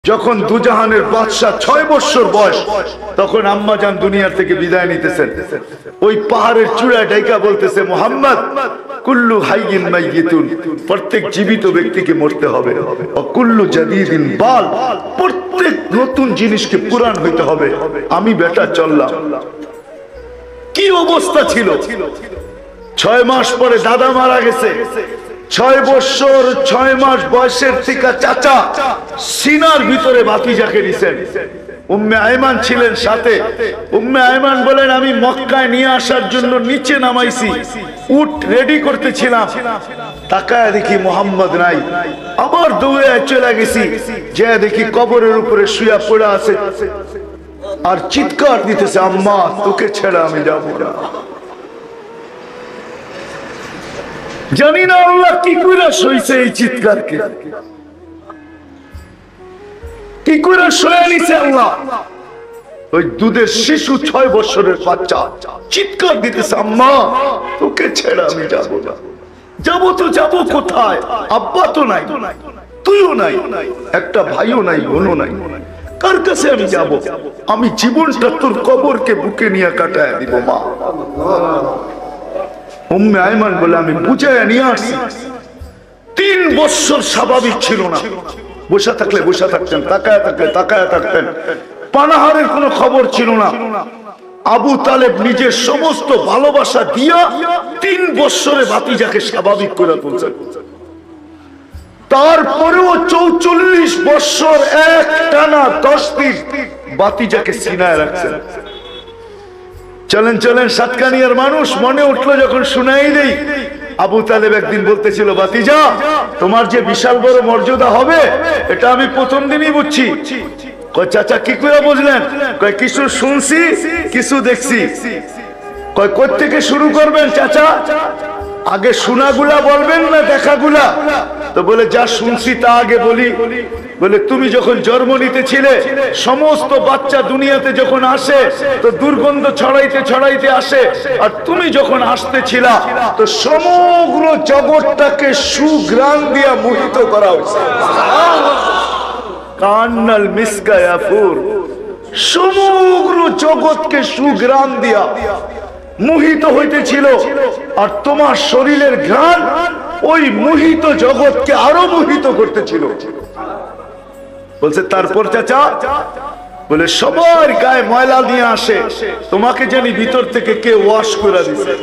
যখন দুজাহানের বাদশাহ 6 বছর বয়স, তখন আম্মাজান দুনিয়া থেকে বিদায় নিতেছেন। ওই পাহাড়ের চূড়ায় ডাইকা বলতেছে, মুহাম্মদ কুল্লু হাইয়িন মাইয়িতুন, প্রত্যেক জীবিত ব্যক্তিকে মরতে হবে। ও কুল্লু জাদীদিন বাল, প্রত্যেক নতুন জিনিসকে পুরান হইতে হবে। আমি বেটা চললাম। কি অবস্থা ছিল! 6 মাস পরে দাদা মারা গেছে। 6 বছর 6 মাস বয়সের থেকে চাচা সিনার ভিতরে ভাতিজাকে নিছেন। উম্মে আয়মান ছিলেন সাথে। উম্মে আয়মান বলেন, আমি মক্কায় নিয়ে আসার জন্য নিচে নামাইছি, উট রেডি করতেছিলাম, তাকায় দেখি মোহাম্মদ নাই। আবার দৌড়ে চলে গেছি, যে দেখি কবরের উপরে শুয়া পড়ে আছে আর চিৎকার দিতেছে, আম্মা তোকে ছেড়ে আমি যাব না। জানি না আল্লাহ কি করে সইছে এই চিৎকারকে, কি করে সয়ে নিছে আল্লাহ। ওই দুধের শিশু 6 বছরের বাচ্চা চিৎকার দিতেছে, আম্মা তোকে ছেড়ে আমি যাব না। যাবো তো যাবো কোথায়? আব্বা তো নাই, তুইও নাই, একটা ভাইও নাই, বোনও নাই, কার কাছে আমি যাব? আমি জীবনটা তোর কবরকে বুকে নিয়ে কাটায় দিব মা। উম্মে আয়মান বলে, আমি বুঝায় নিয়ে আসি। 3 বছর স্বাভাবিক ছিল না, বসে থাকলে বসে থাকতেন, তাকায় থাকলে তাকায় থাকতেন, পানাহারের কোনো খবর ছিল না। আবু তালেব নিজের সমস্ত ভালোবাসা দিয়া 3 বছরে ভাতিজাকে স্বাভাবিক করে তুলছেন। তারপরেও 44 বছর এক টানা 10 দিন ভাতিজাকে সিনায় রাখছেন। চলেন চলেন সাতকানিয়ার মানুষ, মনে উঠলো যখন শুনাই দেই। আবু তালেব একদিন বলতেছিল, ভাতিজা তোমার যে বিশাল বড় মর্যাদা হবে এটা আমি প্রথম দিনই বুঝছি। কয় চাচা কি করে বুঝলেন? কয় কিছু শুনছি কিছু দেখছি। কয় কোথা থেকে শুরু করবেন চাচা? আগে শোনাগুলা বলবেন না দেখাগুলা? তো বলে যা শুনছি তা আগে বলি। বলে তুমি যখন জন্ম নিতেছিলে, সমস্ত বাচ্চা দুনিয়াতে যখন আসে তো দুর্গন্ধ ছড়াইতে ছড়াইতে আসে, আর তুমি যখন আসতেছিলা তো সমগ্র জগৎটাকে সুঘ্রাণ দিয়া মোহিত করা হয়েছে। কান্নাল মিসকা ইয়াফুর, সমগ্র জগৎকে সুঘ্রাণ দিয়া মোহিত হইতেছিল, আর তোমার শরীরের ঘ্রাণ ওই মোহিত জগৎকে আরো মোহিত করতেছিল। বলছে তারপর চাচা? বলে সবার গায়ে ময়লা নিয়ে আসে, তোমাকে জানি ভিতর থেকে কে ওয়াশ করে দিছে।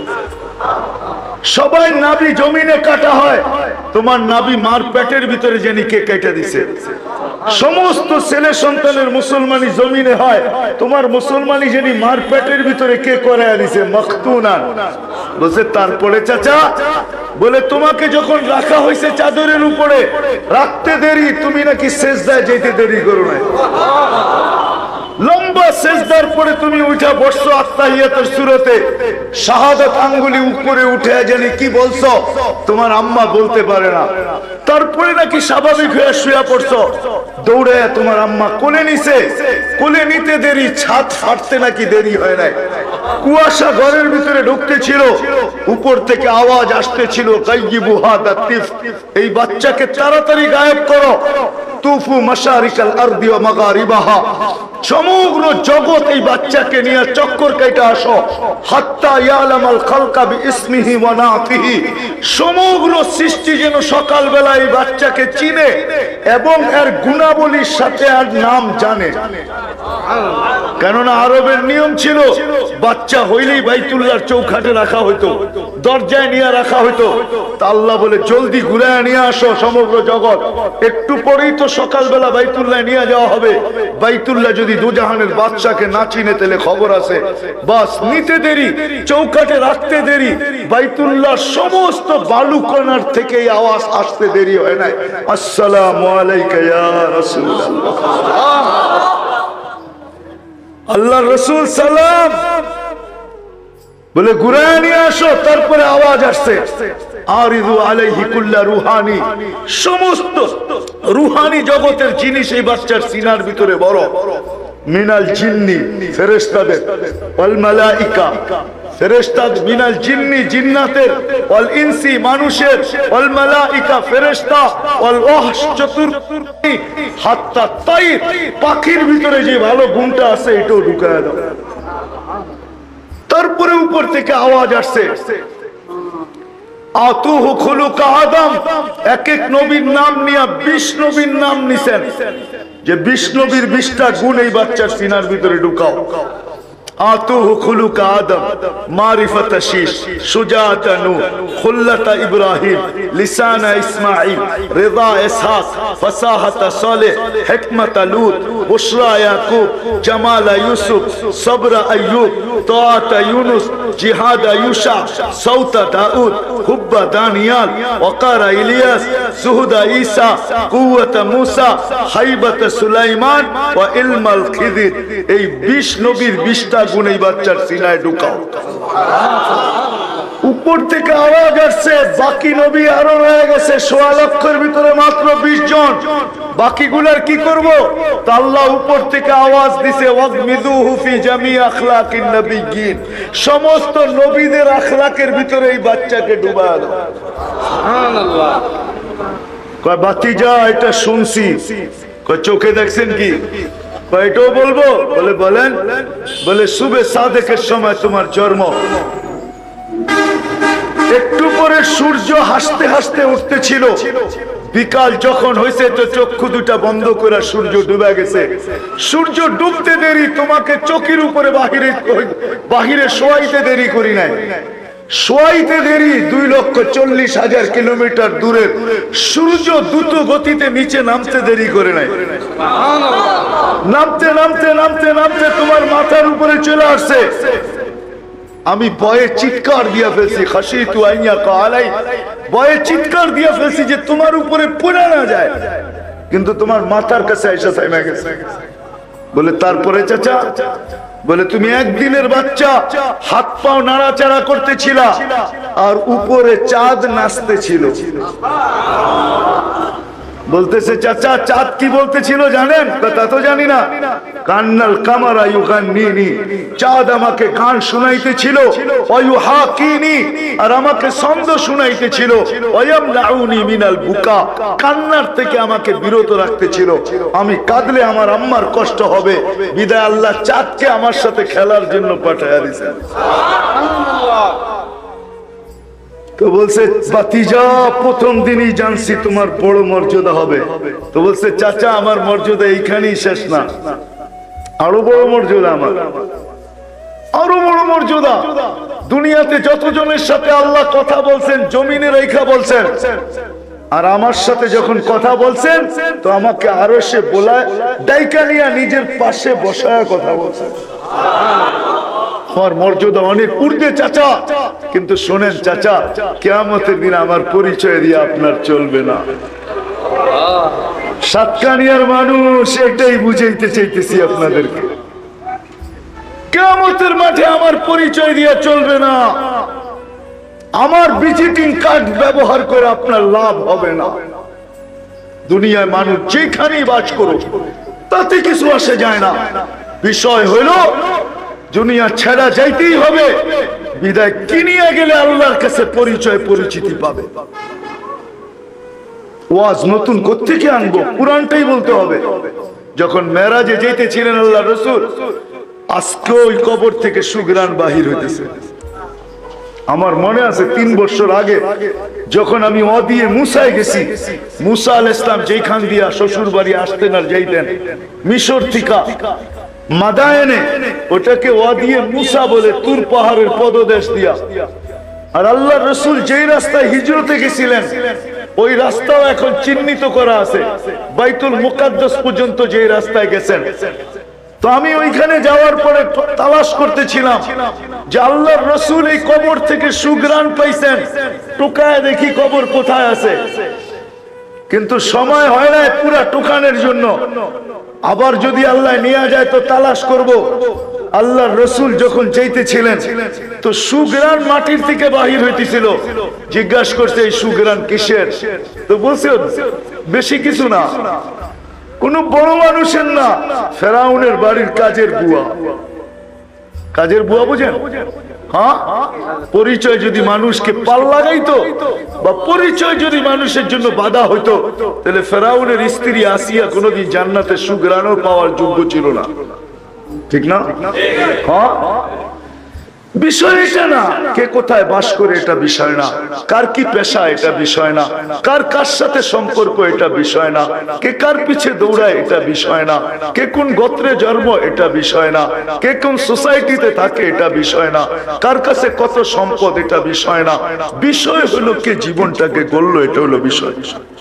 সবাই নাভি জমিনে কাটা হয়, তোমার নাভি মার পেটের ভিতরে জানি কে কেটে দিছে। সমস্ত ছেলে সন্তানের মুসলমানি জমিনে হয়, তোমার মুসলমানি জানি মার পেটের ভিতরে কে করে দিছে, মখতুনান। বলছে তারপরে চাচা? বলে তোমাকে যখন রাখা হয়েছে চাদরের উপরে, রাখতে দেরি, তুমি নাকি সেজদায় যেতে দেরি করো না। লম্বা সেজদার পরে তুমি উঠা বসছো আত্তাহিয়াতের সূরাতে, শাহাদাত আঙ্গুলি উপরে উঠে জানি কি বলছো, তোমার আম্মা বলতে পারে না। তারপরে নাকি স্বাভাবিক হয়ে শুয়ে পড়ছো, দৌড়ে তোমার আম্মা কোলে নিছে। কোলে নিতে দেরি, ছাদ ফাটতে নাকি দেরি হয় নাই। কুয়াশা ঘরের ভিতরে ঢুকতেছিল, উপর থেকে আওয়াজ আসতেছিল, গায়্যিবুহা দাতিফ, এই বাচ্চাকে তাড়াতাড়ি গায়েব করো। তুফু মাশারিকাল আরদি ওয়া মাগারিবাহা, সমগ্র জগৎ এই বাচ্চাকে নিয়ে চক্কর কাইটা আসো। হাত্তা ইয়ালামাল খালকা বিইসমিহি ওয়া নাতিহি, সমগ্র সৃষ্টি যেন সকালবেলা এই বাচ্চাকে চিনে এবং এর গুণাবলীর সাথে আর নাম জানে। কেননা আরবের নিয়ম ছিল, বাচ্চা হইলেই বাইতুল্লাহর চৌখাটে রাখা হইতো, দরজায় নিয়ে রাখা হইতো। তা আল্লাহ বলে জলদি ঘুরায় নিয়ে আসো সমগ্র জগৎ। একটু পরেই তো সকালবেলা বাইতুল্লাহ নিয়ে যাওয়া হবে। বাইতুল্লাহ যদি দুজাহানের বাদশাকে না চিনে তাহলে খবর আছে, বাস নিতে দেরি, চৌকাটে রাখতে দেরি, বাইতুল্লাহর সমস্ত বালুকণার থেকে এই আওয়াজ আসতে দেরি হয় নাই, আসসালামু আলাইকা ইয়া রাসূলুল্লাহ। আল্লাহর রাসূল সালাম বলে ঘুরায় নিয়ে আসো। তারপরে আওয়াজ আসছে, আরিদু আলাইহি কুল্লা রুহানি, সমস্ত রুহানি জগতের জিনিস এই বাচ্চার সিনার ভিতরে বড়। মিনাল জিন্নি, ফেরেশতাদের, ওয়াল মালাইকা, ফেরেশতা মিনাল জিন্নি জিন্নাতের ওয়াল ইনসি মানুষের ওয়াল মালাইকা ফেরেশতা ওয়াল ওয়াহশ চতুর্থী হাত্তা তাইর পাখির ভিতরে যে ভালো গুণটা আছে এটাও ঢুকায় দাও। তারপরে উপর থেকে আওয়াজ আসছে আতুহু খুলুকা আদম, এক এক নবীর নাম নিয়ে 20 নবীর নাম নিছেন যে 20 নবীর 20টা গুণ এই বাচ্চার সিনার ভিতরে ঢুকাও। আতুহু খুলুকা আদম, মারিফাত শীশ, শুজাআত নূহ, খুল্লাত ইব্রাহিম, লিসান ইসমাঈল, রিদা ইসহাক, ফাসাহাত সালেহ, হিকমত লূত, বুশরা ইয়াকুব, জামাল ইউসুফ, সবর আইয়ুব, তাআত ইউনুস, জিহাদ ইউশা, সৌত দাউদ, হুব্ব দানিয়াল, ওয়াকার ইলিয়াস, সুহুদ ঈসা, কুওয়াত মূসা, হাইবত সুলাইমান ওয়া ইলমাল খিদির। এই 20 নবীর 20টা গুণ এই বাচ্চার সিনায় ঢুকাও। উপর থেকে আওয়াজ আসছে বাকি নবী আরো রয়ে গেছে 1.25 লক্ষের ভিতরে মাত্র 20 জন, বাকিগুলার কি করব? তা আল্লাহ উপর থেকে আওয়াজ দিছে ওয়াগমিদুহু ফি জামি আখলাকিন নবিয়্যিন, সমস্ত নবীদের আখলাকের ভিতরে এই বাচ্চাকে ডুবায় দাও। সুবহানাল্লাহ। কয় ভাতিজা এটা শুনছি, কয় চোখে দেখছেন কি? এটাও বলবো? বলে বলেন। বলে শুবে সাদেকের সময় তোমার জন্ম, একটু পরে সূর্য হাসতে হাসতে উঠতেছিল, বিকাল যখন হয়েছে তো চক্ষু দুটা বন্ধ করে সূর্য ডুবে গেছে। সূর্য ডুবতে দেরি, তোমাকে চোখের উপরে বাহিরে শোয়াইতে দেরি করি নাই, শোয়াইতে দেরি 2,40,000 কিলোমিটার দূরে সূর্য দ্রুত গতিতে নিচে নামতে দেরি করে নাই। নামতে নামতে নামতে নামতে তোমার মাথার উপরে চলে আসছে। আমি ভয়ে চিৎকার দিয়া ফেলছি, খাশিতু আইয়াকা আলাই, ভয়ে চিৎকার দিয়া ফেলছি যে তোমার উপরে পড়ে না যায়, কিন্তু তোমার মাথার কাছে এসে থেমে গেছে। বলে তারপরে চাচা? বলে তুমি একদিনের বাচ্চা, হাত পাও নাড়াচাড়া করতেছিল আর উপরে চাঁদ নাচতেছিল। বলতেছে চাচা চাঁদ কি বলতেছিল জানেন? তা তো জানি না। কান্নাল কামারা ইউগান্নিনি, চাঁদ আমাকে গান শুনাইতেছিল, ওয়ুহাকিনি, আর আমাকে ছন্দ শুনাইতেছিল, ওয়ায়ামনাউনি মিনাল বুকা, কান্নার থেকে আমাকে বিরত রাখতেছিল। আমি কাঁদলে আমার আম্মার কষ্ট হবে, বিদায় আল্লাহ চাঁদকে আমার সাথে খেলার জন্য পাঠায়া দিয়েছেন। সুবহানাল্লাহ। তো বলছে ভাতিজা প্রথম দিনই জানছি তোমার বড় মর্যাদা হবে। তো বলছে চাচা আমার মর্যাদা এইখানেই শেষ না, আরো বড় মর্যাদা আমার, আরো বড় মর্যাদা। দুনিয়াতে যতজনের সাথে আল্লাহ কথা বলছেন জমিনে রেখা বলছেন, আর আমার সাথে যখন কথা বলছেন তো আমাকে আরো সে বলায় ডাইকা নিয়ে নিজের পাশে বসায় কথা বলছেন। আমার মর্যাদা অনেক ঊর্ধ্বে চাচা, কিন্তু শোনেন চাচা, কিয়ামতের দিন আমার পরিচয় দিয়ে আপনার চলবে না। সাতকানিয়ার মানুষ এটাই বুঝাইতে চাইতেছি আপনাদেরকে, কিয়ামতের মাঠে আমার পরিচয় দিয়ে চলবে না, আমার ভিজিটিং কার্ড ব্যবহার করে আপনার লাভ হবে না। দুনিয়ায় মানুষ যেখানেই বাস করুক তাতে কিছু আসে যায় না, বিষয় হইল দুনিয়া ছেড়া যাইতেই হবে, বিদায় কিনিয়ে গেলে আল্লাহর কাছে পরিচয় পরিচিতি পাবে। ওয়াজ নতুন কোত্থেকে আনবো? কুরআনটাই বলতে হবে। যখন মেরাজে যেতেছিলেন আল্লাহ রাসূল, আজকে ওই কবর থেকে সুঘ্রাণ বাহির হইতেছে। আমার মনে আছে 3 বছর আগে যখন আমি ওয়াদিয়ে মুসায় গেছি, মুসা আলাইহিস সালাম যেখান দিয়া শ্বশুর বাড়ি আসতেন আর যাইতেন মিশর থেকে মাদায়েনে, ওটাকে ওয়াদিয়ে মুসা বলে, তুর পাহাড়ের পদদেশ দিয়া। আর আল্লাহর রাসূল যেই রাস্তায় হিজরতে গেছিলেন ওই রাস্তাও এখন চিহ্নিত করা আছে, বাইতুল মুকাদ্দাস পর্যন্ত যেই রাস্তায় গেছেন। তো আমি ওইখানে যাওয়ার পরে তালাশ করতেছিলাম যে আল্লাহর রাসূল এই কবর থেকে সুঘ্রাণ পাইছেন, টুকায় দেখি কবর কোথায় আছে, কিন্তু সময় হয় না পুরা টুকানের জন্য। আবার যদি আল্লাহ নিয়ে যায় তো তালাশ করব। আল্লাহর রাসূল যখন যাইতেছিলেন তো সুঘ্রাণ মাটির থেকে বাহির হইতেছিল। জিজ্ঞাসা করছে এই সুঘ্রাণ কিসের? তো বলছে বেশি কিছু না, কোন বড় মানুষের না, ফেরাউনের বাড়ির কাজের বুয়া। কাজের বুয়া বুঝেন? হ্যাঁ, পরিচয় যদি মানুষকে পাল লাগাইতো বা পরিচয় যদি মানুষের জন্য বাধা হইতো, তাহলে ফেরাউনের স্ত্রী আসিয়া কোনোদিন জান্নাতে সুঘ্রাণও পাওয়ার যোগ্য ছিল না, ঠিক না? হ্যাঁ, বিষয় এটা না কে কোথায় বাস করে, এটা বিষয় না কার কি পেশা, এটা বিষয় না কার কার সাথে সম্পর্ক, এটা বিষয় না কে কার পিছে দৌড়ায়, এটা বিষয় না কে কোন গোত্রে জন্ম, এটা বিষয় না কে কোন সোসাইটিতে থাকে, এটা বিষয় না কার কাছে কত সম্পদ, এটা বিষয় না। বিষয় হলো কে জীবনটাকে গড়লো, এটা হলো বিষয়।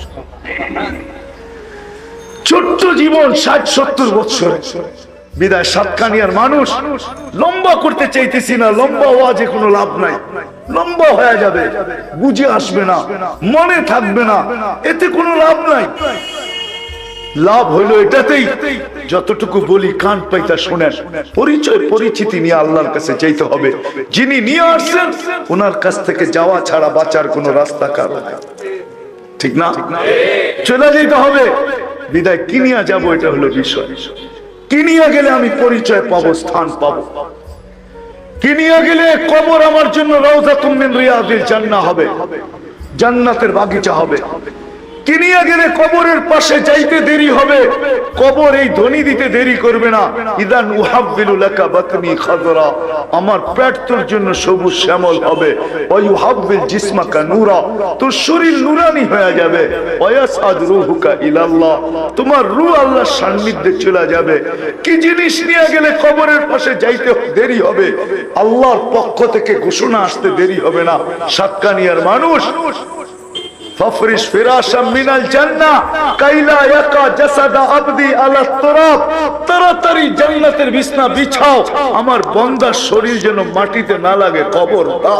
ছোট্ট জীবন 60-70 বছর বিদায় সাতকানিয়ার মানুষ লম্বা করতে চাইতেছি না, লম্বা ওয়াজে কোনো লাভ নাই, লম্বা হয়ে যাবে, বুঝে আসবে না, মনে থাকবে না, এতে কোনো লাভ নাই। লাভ হইলো এটাতেই যতটুকু বলি কান পাইতা শোনেন, পরিচয় পরিচিতি নিয়ে আল্লাহর কাছে চাইতে হবে। যিনি নিয়ে আসছেন ওনার কাছ থেকে যাওয়া ছাড়া বাঁচার কোনো রাস্তা কারো নাই, ঠিক না? চলে যেতে হবে, বিদায় কিনিয়া যাবো, এটা হলো বিষয়। কিনিয়া গেলে আমি পরিচয় পাবো, স্থান পাবো। কিনিয়া গেলে কবর আমার জন্য রাউযাতুম মিন রিয়াদিল জান্নাহ হবে, জান্নাতের বাগিচা হবে। কিনিয়া গেলে কবরের পাশে যাইতে দেরি হবে, কবর এই ধ্বনি দিতে দেরি করবে না, ইদান উহাব্বিলু লাকা বাতনি খাদরা, আমার পেট তোর জন্য সবুজ শ্যামল হবে, ওয়া ইউহাব্বিল জিসমাকা নূরা, তোর শরীর নূরানি হয়ে যাবে, ওয়া ইয়াসআদ রূহুকা ইলাল্লাহ, তোমার রূহ আল্লাহর সান্নিধ্যে চলে যাবে। কি জিনিস নিয়ে গেলে কবরের পাশে যাইতে দেরি হবে? আল্লাহর পক্ষ থেকে ঘোষণা আসতে দেরি হবে না। সাতকানিয়ার মানুষ ফাফরিশ ফিরাশাম মিনাল জান্নাহ কাইলা ইয়াকা জাসাদা আবদি আলা তুরাব, তাড়াতাড়ি জান্নাতের বিছনা বিছাও, আমার বান্দার শরীর যেন মাটিতে না লাগে, কবর দাও।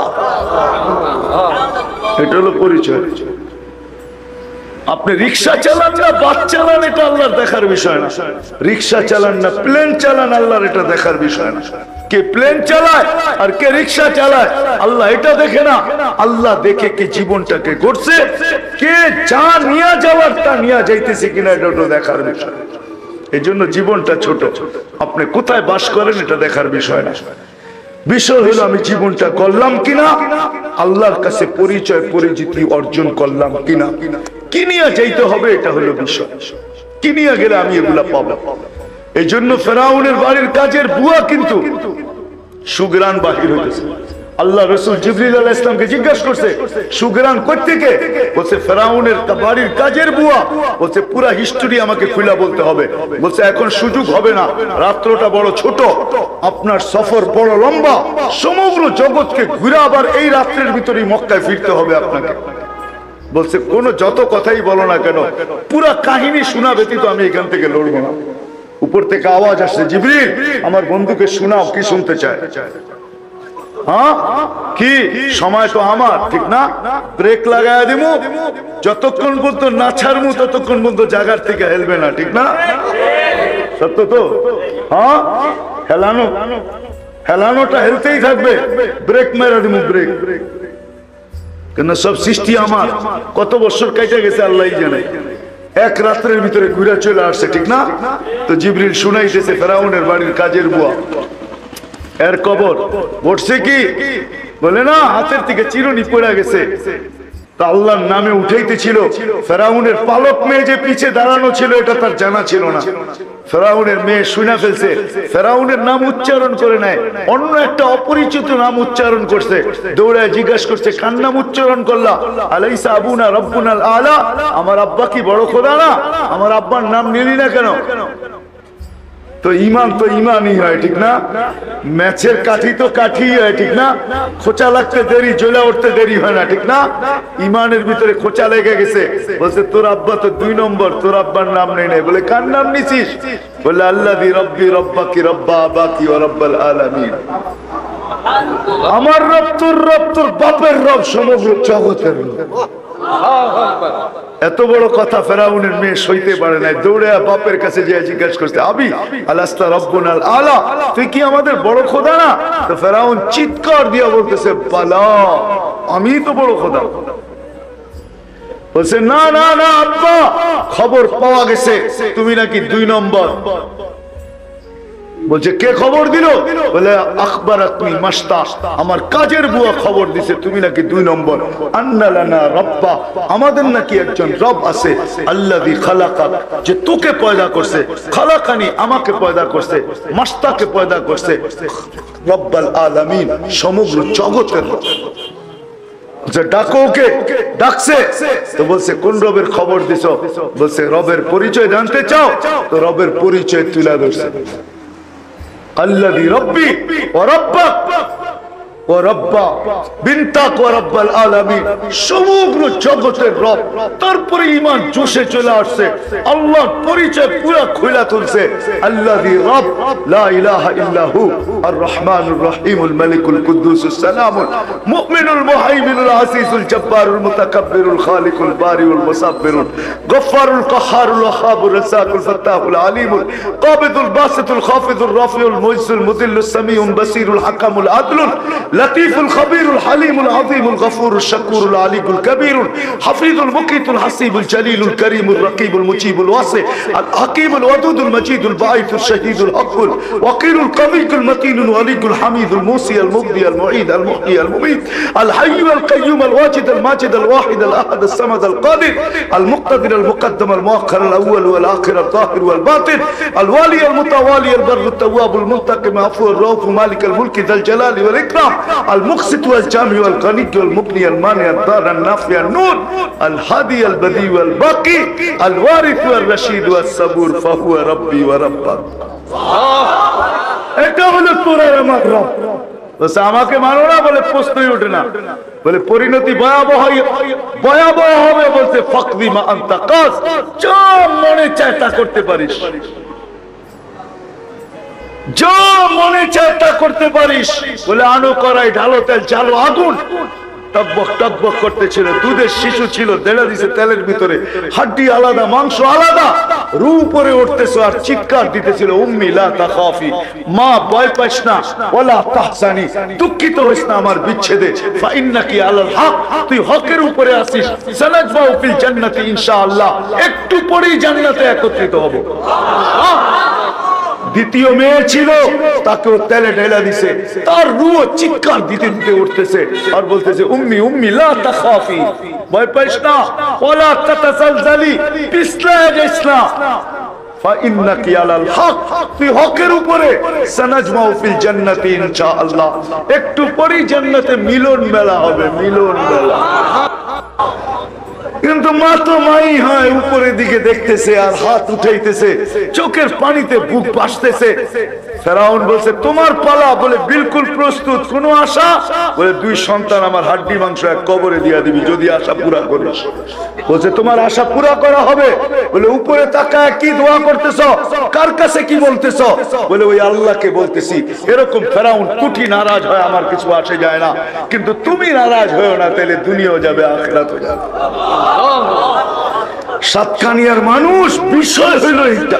এটা হলো পরিচয়। আপনি রিকশা চালান না বাস চালান, এটা আল্লাহর দেখার বিষয় না। রিকশা চালান না প্লেন চালান, আল্লাহর এটা দেখার বিষয় না। কে প্লেন চালায় আর কে রিকশা চালায়, আল্লাহ এটা দেখে না। আল্লাহ দেখে কে জীবনটাকে গড়ছে, কে যা নিয়ে যাওয়ার তা নিয়ে যাইতেছে কিনা, এটা দেখার বিষয়। এই জন্য জীবনটা ছোট, আপনি কোথায় বাস করেন এটা দেখার বিষয় না। বিষয় হলো আমি জীবনটা করলাম কিনা, আল্লাহর কাছে পরিচয় পরিচিতি অর্জন করলাম কিনা। কিনিয়া যাইতে হবে, এটা হলো বিষয়। কিনিয়া গেলে আমি এগুলা পাবো। এই জন্য ফেরাউনের বাড়ির কাজের বুয়া কিন্তু সুগ্রাণ বাহির হইতেছে। আল্লাহ রাসূল জিবরিল আলাইহিস সালামকে জিজ্ঞাসা করছে সুগ্রাণ কই থেকে? বলছে ফেরাউনের বাড়ির কাজের বুয়া। বলছে পুরো হিস্টরি আমাকে খুলে বলতে হবে। বলছে এখন সুযোগ হবে না, রাত্রটা বড় ছোট, আপনার সফর বড় লম্বা, সমগ্র জগৎকে ঘুরে আবার এই রাত্রের ভিতরেই মক্কায় ফিরতে হবে আপনাকে। বলছে কোন যত কথাই বলো না কেন, পুরা কাহিনী শোনা ব্যতীত আমি এখান থেকে লড়বো না। উপর থেকে আওয়াজ আসছে, জিবরিল আমার বন্ধুকে শোনাও, কি শুনতে চায়? হ্যাঁ কি সময় তো আমার, ঠিক না? ব্রেক লাগায় দিমু, যতক্ষণ পর্যন্ত না ছাড়মু ততক্ষণ পর্যন্ত জায়গার থেকে হেলবে না, ঠিক না? সত্য তো? হ্যাঁ, হেলানোটা হেলতেই থাকবে, ব্রেক মেরা দিমু, ব্রেক। কেন সব সৃষ্টি আমার, কত বছর কেটে গেছে আল্লাহই জানে, এক রাত্রের ভিতরে ঘুরে চলে আসছে, ঠিক না? তো জিবরিল শুনাইতেছে ফেরাউনের বাড়ির কাজের বুয়া, এর কবর ঘটছে কি? বলে না, হাতের থেকে চিরুনি পড়ে গেছে। তা আল্লাহর নামে উঠাইতেছিল, ফেরাউনের পালক মেয়ে যে পিছে দাঁড়ানো ছিল এটা তার জানা ছিল না। ফেরাউনের মেয়ে শুনে ফেলছে, ফেরাউনের নাম উচ্চারণ করে নাই, অন্য একটা অপরিচিত নাম উচ্চারণ করছে। দৌড়ায় জিজ্ঞাসা করছে কার নাম উচ্চারণ করলা? আলাইসা আবুনা রব্বুনাল আলা, আমার আব্বা কি বড় খোদা না? আমার আব্বার নাম নিলি না কেন? তো ইমান তো ইমানই হয়, ঠিক না? ম্যাচের কাঠি তো কাঠি হয়, ঠিক না? খোঁচা লাগতে দেরি, জ্বলে উঠতে দেরি হয় না, ঠিক না? ইমানের ভিতরে খোঁচা লেগে গেছে। বলছে তোর আব্বা তো 2 নম্বর, তোর আব্বার নাম নেই নাই। বলে কার নাম নিছিস? বলে আল্লাযী রব্বি রব্বাকি রব্বা আবাকি ওয়া রব্বাল আলামিন, আমার রব তোর বাপের রব, সমগ্র জগতের রব। এত বড় কথা ফেরাউনের মেয়ে সইতে পারে নাই, দৌড়ে বাপের কাছে যে জিজ্ঞাসা করছে আবি আলাস্তা রব্বুনাল আলা, তুই কি আমাদের বড় খোদা না? তো ফেরাউন চিৎকার দিয়া বলতেছে বালা, আমি তো বড় খোদা। বলছে না না না আব্বা, খবর পাওয়া গেছে তুমি নাকি 2 নম্বর। বলছে কে খবর দিল? বলে আখবারাতনি মাস্তা, আমার কাজের বুয়া খবর দিছে তুমি নাকি 2 নম্বর। আন্না লানা রাব্বা, আমাদের নাকি একজন রব আছে, আল্লাযী খালাকাক, যে তোকে পয়দা করছে, খালাকানি আমাকে পয়দা করছে, মাস্তাকে পয়দা করছে, রব্বাল আলামিন সমগ্র জগতের রব। ডাকো ওকে, ডাকছে তো বলছে কোন রবের খবর দিছো? বলছে রবের পরিচয় জানতে চাও? তো রবের পরিচয় তুলে ধরছে, আল্লাযী রব্বি ওয়া রাব্বাক ওয়া রাব্বা বিনতাক ওয়া রাব্বাল আলামিন, সমগ্র জগতের রব। তারপরে ঈমান জোশে চলে আসছে, আল্লাহর পরিচয় পুরো খুলে তুলছে, আল্লাযী রব লা ইলাহা ইল্লা হু আর রহমানুর রহিমুল মালিকুল কুদ্দুসুস সালামুল মুমিনুল মুহাইমিনুল আসিসুল জব্বারুল মুতাকাব্বিরুল খালিকুল বারিউল মুসাব্বিরুল গফফারুল কাহ্হারুল ওয়াহাবুর রাসাকুল ফাত্তাহুল আলিমুল কাবিদুল বাসিতুল খাফিদুর রাফিউল মুইসুল মুদিল্লুস সামিউল বাসিরুল হাকামুল আদলুল لطيف الخبير الحليم العظيم الغفور الشكور العلي الكبير حفيظ المقيت الحسيب الجليل الكريم الرقيب المجيب الواسع الحكيم الودود المجيد البعيث الشهيد الحق الوقير القوي المتين الولي الحميد الموصي المبدي المعيد المحيي المميت الحي القيوم الواجد الماجد الواحد الاحد الصمد القادر المقتدر المقدم المؤخر الاول والاخر الظاهر والباطن الوالي المتوالي البر التواب المنتقم عفو الرؤوف مالك الملك ذا الجلال والاكرام المقسط والجامع والغني والمغني المانع الضار النافع النور الهادي البديع والباقي الوارث والرشيد والصبور فهو ربي وربك। এটা হলো তোরা আমার রব। বস আমাকে মানো না বলে প্রশ্নই ওঠে না, বলে পরিণতি ভয়াবহ ভয়াবহ হবে। বলছে ফাকদি মা আনতা কাস, যা মনে চায় তা করতে পারিস, যা মনে চায় তা করতে পারিস। বলে আনো করাই, ঢালো তেল, জ্বালো আগুন। টকবক টকবক করতেছিল, দুধের শিশু ছিল, দেড়া দিছে তেলের ভিতরে, হাড্ডি আলাদা, মাংস আলাদা, রু উপরে উঠতেছে আর চিৎকার দিতেছিল, উম্মি লা তাখাফি, মা ভয় পাইস না, ওয়ালা তাহসানি, দুঃখিত হইস না আমার বিচ্ছেদে, ফা ইন্নাকি আলাল হক, তুই হকের উপরে আছিস, সানাজবাউ ফিল জান্নাতি ইনশাআল্লাহ, একটু পরেই জান্নাতে একত্রিত হব। দ্বিতীয় মেয়ে ছিল, তাকেও তেলে ঢেলা দিছে, তার রুহ চিৎকার দিতে দিতে উঠতেছে আর বলতেছে উম্মি উম্মি লা তাখাফি, ভয় পাইস না, ওয়ালা তাতাজালজালি, পিছলা যাইস না, ফা ইন্নাকি আলাল হক, তুই হকের উপরে, সানাজমাউ ফিল জান্নাতি ইনশাআল্লাহ, একটু পরেই জান্নাতে মিলন মেলা হবে, মিলন মেলা। কিন্তু মা তো মাই হয়, উপরের দিকে দেখতেছে আর হাত উঠাইতেছে, চোখের পানিতে বুক ভাসতেছে। ফেরাউন বলছে তোমার পালা, বলে বিলকুল প্রস্তুত, কোনো আশা? বলে 2 সন্তান আমার হাড্ডি মাংস এক কবরে দিয়া দিবি যদি আশা পুরা করিস। বলছে তোমার আশা পুরা করা হবে। বলে উপরে তাকায় কি দোয়া করতেছ, কার কাছে কি বলতেছ? বলে ওই আল্লাহকে বলতেছি। এরকম ফেরাউন কুটি নারাজ হয়, আমার কিছু আসে যায় না, কিন্তু তুমি নারাজ হয়েও না, তাহলে দুনিয়াও যাবে আখিরাতও যাবে। সাতকানিয়ার মানুষ, বিষয় হইল এইটা,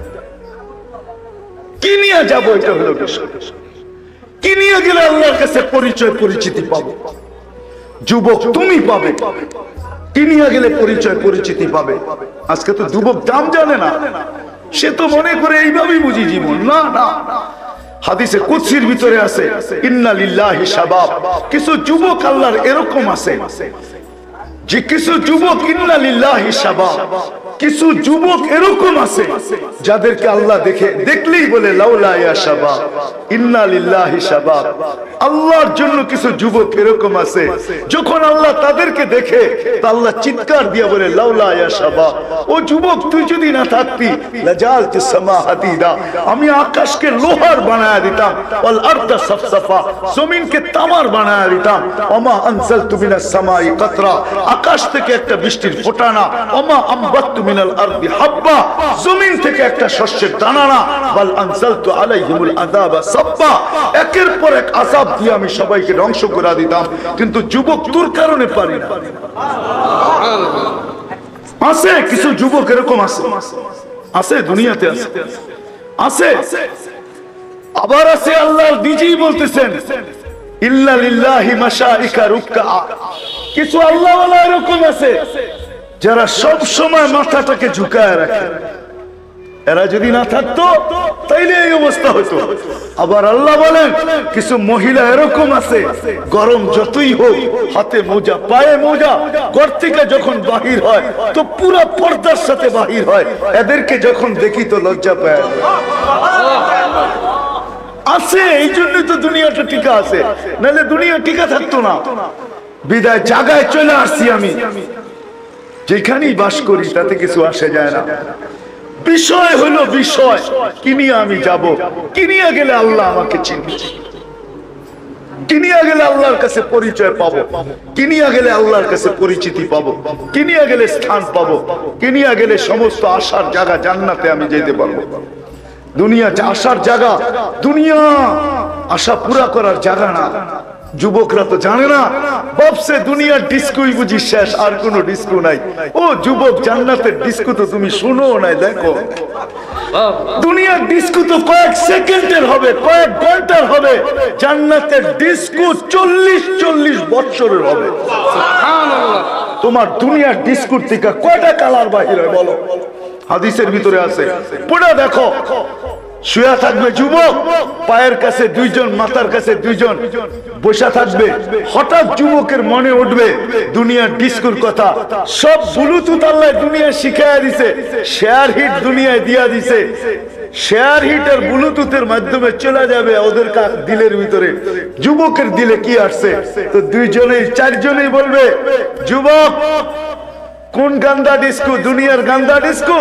কি নিয়ে যাবো, এটা হলো বিষয়। কি নিয়ে গেলে আল্লাহর কাছে পরিচয় পরিচিতি পাবো? যুবক তুমি পাবে, কি নিয়ে গেলে পরিচয় পরিচিতি পাবে? আজকে তো যুবক দাম জানে না, সে তো মনে করে এইভাবেই বুঝি জীবন। না না, হাদিসে কুদসির ভিতরে আছে ইন্না লিল্লাহি শাবাব, কিছু যুবক আল্লাহর এরকম আছে যে কিছু যুবক, ইন্না লিল্লাহি শাবাব, কিছু যুবক এরকম আছে যাদেরকে আল্লাহ দেখলেই বলে লাউলা ইয়া শাবাব, ইন্না লিল্লাহি শাবাব। আল্লাহর জন্য কিছু যুবক এরকম আছে, যখন আল্লাহ তাদেরকে দেখে তা আল্লাহ চিৎকার দিয়ে বলে লাউলা ইয়া শাবাব, ও যুবক তুই যদি না থাকতি লাজালতিস সামা হাদিদা, আমি আকাশকে লোহার বানায়া দিতাম, ওয়াল আরদা সাফসাফা, জমিনকে তামার বানায়া দিতাম, ওমা আনজালতু মিনাস সামাই কাতরা, আকাশ থেকে একটা বৃষ্টির ফোঁটা না, ওমা আমবাততু মিনাল আরদি হাব্বা, জমিন থেকে একটা শস্যের দানা না, বাল আনজালতু আলাইহিমুল আযাবা সাব্বা, একের পর এক আযাব দিয়ে আমি সবাইকে ধ্বংস করে দিতাম। কিন্তু যুবক তোর কারণে পারি না। আছে কিছু যুবক এরকম আছে, আছে দুনিয়াতে আছে, আছে। আবার আছে আল্লাহ নিজেই বলতেছেন ইল্লা লিল্লাহি মাশাইকা রুকআ, কিছু আল্লাহওয়ালা এরকম আছে যারা সব সময় মাথাটাকে ঝুঁকায় রাখে, এরা যদি না থাকতো তাইলে এই অবস্থা হতো। আবার আল্লাহ বলেন কিছু মহিলা এরকম আছে, গরম যতই হোক হাতে মোজা পায়ে মোজা, ঘর থেকে যখন বাহির হয় তো পুরো পর্দার সাথে বাহির হয়, এদেরকে যখন দেখি তো লজ্জা পায়। আছে এই জন্যই তো দুনিয়াটা টিকা আছে, নাহলে দুনিয়া টিকা থাকতো না। বিদায় জায়গায় চলে আসছি আমি, যেখানেই বাস করি তাতে কিছু আসে যায় না। বিষয় হলো বিষয়, কিনিয়া আমি যাব, কিনিয়া গেলে আল্লাহ আমাকে চিনবে, কিনিয়া গেলে আল্লাহর কাছে পরিচয় পাবো, কিনিয়া গেলে আল্লাহর কাছে পরিচিতি পাবো, কিনিয়া গেলে স্থান পাবো, কিনিয়া গেলে সমস্ত আশার জায়গা জান্নাতে আমি যেতে পারবো। দুনিয়া আশার জায়গা, দুনিয়া আশা পুরা করার জায়গা না। যুবকরা তো জানে না, ভাবছে দুনিয়ার ডিস্কোই বুঝি শেষ, আর কোনো ডিস্কো নাই। ও যুবক, জান্নাতের ডিস্কো তো তুমি শুনো নাই, দেখো। দুনিয়ার ডিস্কো তো কয়েক সেকেন্ডের হবে, কয়েক ঘন্টার হবে, জান্নাতের ডিস্কো 40 বছরের হবে। তোমার দুনিয়ার ডিস্কোর থেকে কয়টা কালার বাহির হয় বলো? হাদিসের ভিতরে আছে, পড়ে দেখো। শুয়া থাকবে যুবক, পায়ের কাছে দুইজন, মাথার কাছে দুইজন বসা থাকবে। হঠাৎ যুবকের মনে উঠবে দুনিয়ার ডিস্কোর কথা। সব ব্লুটুথ আল্লাহ দুনিয়া শিখাইয়া দিছে, শেয়ার হিট দুনিয়ায় দিয়া দিছে। শেয়ার হিট আর ব্লুটুথের মাধ্যমে চলে যাবে ওদের দিলের ভিতরে। যুবকের দিলে কি আসছে তো দুইজনেই চারজনেই বলবে, যুবক কোন গান্দা ডিস্কো? দুনিয়ার গান্দা ডিস্কো?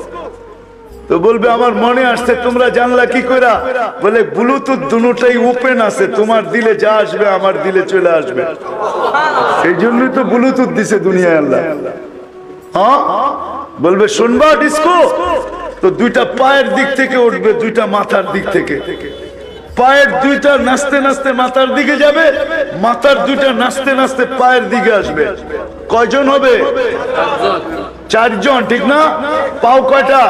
তো বলবে আমার মনে আসছে। তোমরা জানলা কি করে? বলে ব্লুটুথ দুটোটাই ওপেন আছে, তোমার দিলে যা আসবে আমার দিলে চলে আসবে। এই জন্যই তো ব্লুটুথ দিছে দুনিয়ায় আল্লাহ। হ্যাঁ, বলবে শুনবা ডিস্কো? তো দুইটা পায়ের দিক থেকে উঠবে, দুইটা মাথার দিক থেকে। পায়ের দুইটা নাচতে নাচতে মাথার দিকে যাবে, মাথার দুইটা নাচতে নাচতে পায়ের দিকে আসবে। কয়জন হবে? চারজন, ঠিক না? পাও কয়টা?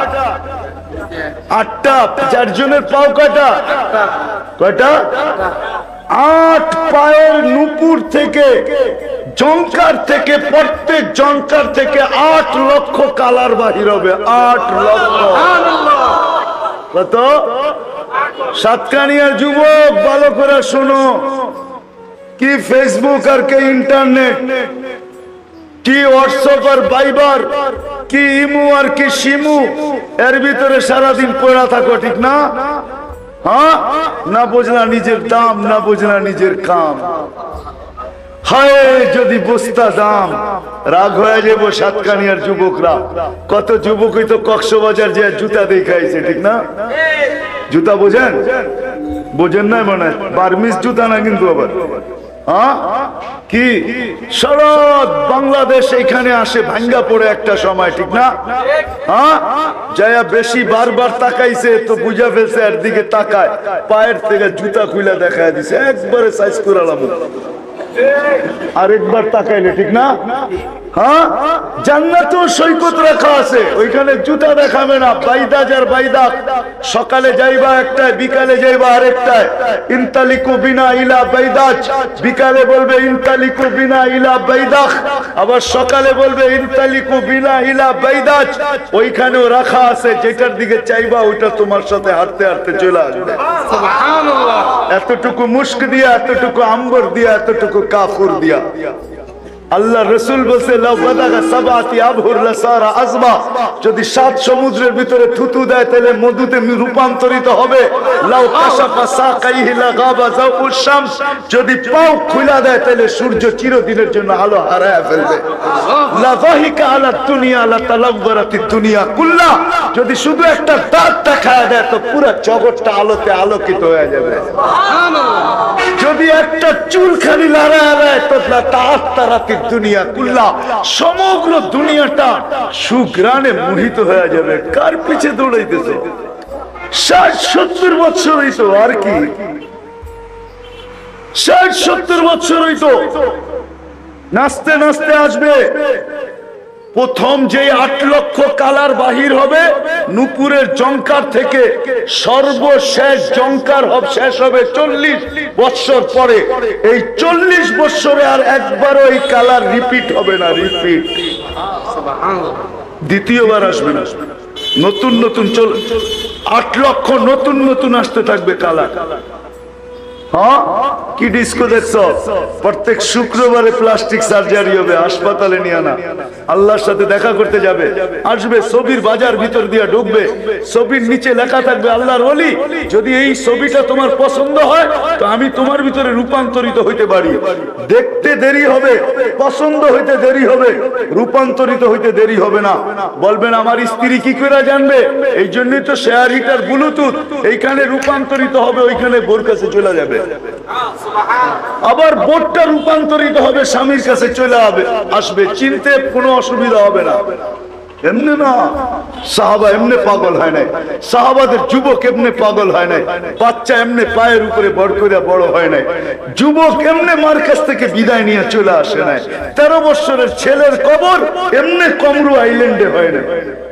8টা। চারজনের পাও কয়টা? কয়টা? 8 পায়ের নুপুর থেকে, জঙ্কার থেকে, প্রত্যেক জঙ্কার থেকে 8 লক্ষ কালার বাহির হবে। 8 লক্ষ। কত? সাতকানিয়ার যুবক ভালো করে শোনো, কি ফেসবুক আর কি ইন্টারনেট, কি হোয়াটসঅ্যাপ আর ভাইবার, কি ইমু আর কি শিমু, এর ভিতরে সারাদিন পড়া থাকো, ঠিক না? হ্যাঁ, না বুঝলা নিজের দাম, না বুঝলা নিজের কাম। হায় যদি বুঝতা দাম, রাগ হয়ে যাবো সাতকানিয়ার যুবকরা। কত যুবকই তো কক্সবাজার যে জুতা দেখাইছে, ঠিক না? জুতা বোঝেন? বোঝেন না মনে হয়, বার্মিস জুতা না কিন্তু। আবার হ্যাঁ, কি শরৎ বাংলাদেশ এখানে আসে ভাঙ্গা পড়ে একটা সময়, ঠিক না? হ্যাঁ, যায়া বেশি বারবার তাকাইছে তো বুঝা ফেলছে, এর দিকে তাকায়, পায়ের থেকে জুতা খুলে দেখায় দিছে, একবারে সাইজ করালাম। আরেকবার তাকাইলে, ঠিক না? হ্যাঁ, জান্নাতেও সৈকত রাখা আছে, ওইখানে জুতা দেখাবে না। বাইদাজ আর বাইদাক, সকালে যাইবা একটায়, বিকালে যাইবা আরেকটায়। ইনতালিকু বিনা ইলা বাইদাজ, বিকালে বলবে ইনতালিকু বিনা ইলা বাইদাক, আবার সকালে বলবে ইনতালিকু বিনা ইলা বাইদাজ। ওইখানেও রাখা আছে, যেটার দিকে চাইবা ওইটা তোমার সাথে হাঁটতে হাঁটতে চলে আসবে। সুবহানাল্লাহ। এতটুকু মুস্ক দিয়া, এতটুকু আম্বর দিয়া, এতটুকু কাফুর দিয়া। আল্লাহ রসুল বলছে, যদি 7 সমুদ্রের ভিতরে থুতু দেয় তাহলে মধুতে রূপান্তরিত হবে। যদি পাও খুলা দেয় তাহলে সূর্য চিরদিনের জন্য আলো হারায় ফেলবে। যদি শুধু একটা দাঁত দেখা দেয় তো পুরো জগৎটা আলোতে আলোকিত হয়ে যাবে। যদি একটা চুলখানি লড়ায় দেয় তো তারাতির দুনিয়া কুল্লা, সমগ্র দুনিয়াটা সুগ্রানে মোহিত হয়ে যাবে। কার পিছে দৌড়াইতেছে? 60-70 বছর হইতো, আর কি 60-70 বছর হইতো। নাচতে নাচতে আসবে। প্রথম যে 8 লক্ষ কালার বাহির হবে নুপুরের জঙ্কার থেকে, সর্বশেষ জঙ্কার শেষ হবে 40 বছর পরে। এই 40 বছরে আর একবারও এই কালার রিপিট হবে না, রিপিট। দ্বিতীয়বার আসবে না। নতুন নতুন 8 লক্ষ নতুন নতুন আসতে থাকবে কালার। হ্যাঁ, কি ডিস্কো দেখছো? প্রত্যেক শুক্রবারে প্লাস্টিক সার্জারি হবে, হাসপাতালে নিয়ে আনা। আল্লাহর সাথে দেখা করতে যাবে, আসবে ছবির বাজার ভিতর দিয়ে ঢুকবে, ছবির নিচে লেখা থাকবে আল্লাহর ওলি, যদি এই ছবিটা তোমার পছন্দ হয় তো আমি তোমার ভিতরে রূপান্তরিত হইতে পারি। দেখতে দেরি হবে, পছন্দ হইতে দেরি হবে, রূপান্তরিত হইতে দেরি হবে না। বলবেন আমার স্ত্রী কি করে জানবে? এই জন্যই তো শেয়ার হিটার ব্লুটুথ, এইখানে রূপান্তরিত হবে, ওইখানে বোর কাছে চলে যাবে। আবার বোর্ডটা রূপান্তরিত হবে, স্বামীর কাছে চলে আসবে, চিনতে কোনো অসুবিধা হবে না। এমনি না, সাহাবা এমনি পাগল হয় নাই, সাহাবাদের যুবক এমনি পাগল হয় নাই, বাচ্চা এমনি পায়ের উপরে বড় করে বড় হয় নাই, যুবক এমনি মার কাছ থেকে বিদায় নিয়ে চলে আসে নাই। 13 বছরের ছেলের কবর এমনি কমরু আইল্যান্ডে হয় না।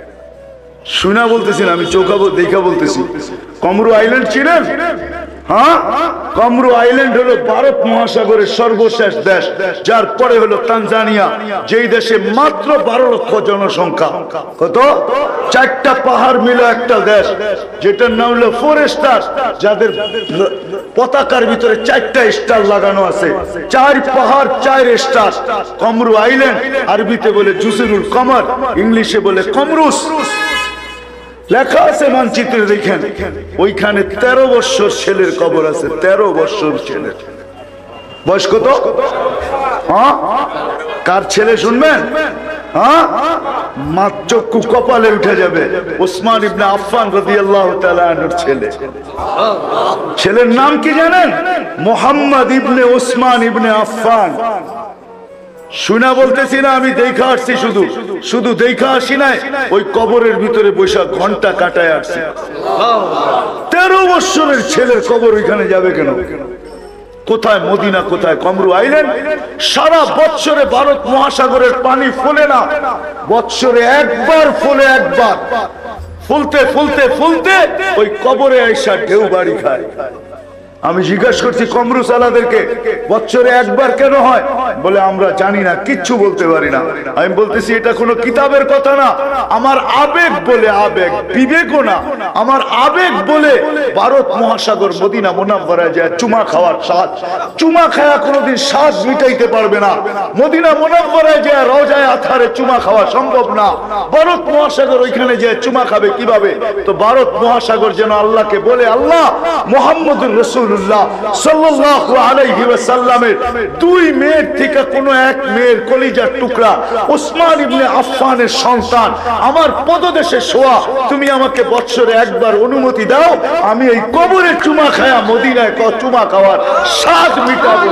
শুনা বলতেছি না, আমি চোখাবো দেখা বলতেছি। কমরু আইল্যান্ড চিনেন? হ্যাঁ, কমরু আইল্যান্ড হলো ভারত মহাসাগরের সর্বশেষ দেশ, যার পরে হলো তানজানিয়া, যেই দেশে মাত্র 12 লক্ষ জনসংখ্যা। কত? 4টা পাহাড় মিলে একটা দেশ, যেটার নাম হলো 4 স্টার, যাদের পতাকার ভিতরে 4টা স্টার লাগানো আছে। 4 পাহাড় 4 স্টার। কমরু আইল্যান্ড আরবিতে বলে জুসিরুল কমর, ইংলিশে বলে কমরুস। লেখা আছে মানচিত্রে, দেখেন ওইখানে 13 বছর ছেলের কবর আছে। 13 বছর ছেলের বয়স কত? হ্যাঁ, কার ছেলে শুনবেন? হ্যাঁ, চক্ষু কপালে উঠে যাবে। ওসমান ইবনে আফফান রাদিয়াল্লাহু তাআলা আনহুর ছেলে। ছেলের নাম কি জানেন? মুহাম্মদ ইবনে ওসমান ইবনে আফফান। শুনা বলতেছি না, আমি দেখা আসছি, শুধু দেখা আসি নাই, ওই কবরের ভিতরে বৈশাখ ঘন্টা কাটায় আসছি। 13 বছরের ছেলের কবর ওইখানে যাবে কেন? কোথায় মদিনা, কোথায় কমরু আইল্যান্ড? সারা বছরে ভারত মহাসাগরের পানি ফোলে না, বছরে একবার ফোলে, একবার। ফুলতে ফুলতে ফুলতে ওই কবরে আইসা ঢেউ বাড়ি খায়। আমি জিজ্ঞাসা করছি কমরু সালাদেরকে, বছরে একবার কেন হয়? বলে আমরা জানি না, কিচ্ছু বলতে পারি না। আমি বলতেছি এটা কোনো কিতাবের কথা না, আমার আবেগ বলে, আবেগ, বিবেকও না, আমার আবেগ বলে। ভারত মহাসাগর মদিনা মুনাওয়ারায় যায় চুমা খাওয়ার স্বাদ, চুমা খায়া কোনোদিন স্বাদ মিটাইতে পারবে না। মদিনা মুনাওয়ারায় যায় রওজায়ে আতহারে চুমা খাওয়া সম্ভব না। ভারত মহাসাগর ওইখানে যায় চুমা খাবে কিভাবে? তো ভারত মহাসাগর যেন আল্লাহকে বলে, আল্লাহ, মুহাম্মদুর রাসূলুল্লাহ সাল্লাল্লাহু আলাইহি ওয়াসাল্লামের 2 মেয়ের থেকে কোন এক মেয়ের কলিজার টুকরা ওসমান ইবনে আফফানের সন্তান আমার পদদেশে শোয়া, তুমি আমাকে বছরে একবার অনুমতি দাও, আমি এই কবরে চুমা খায়া মদিনায় চুমা খাওয়ার স্বাদ মিটাবো।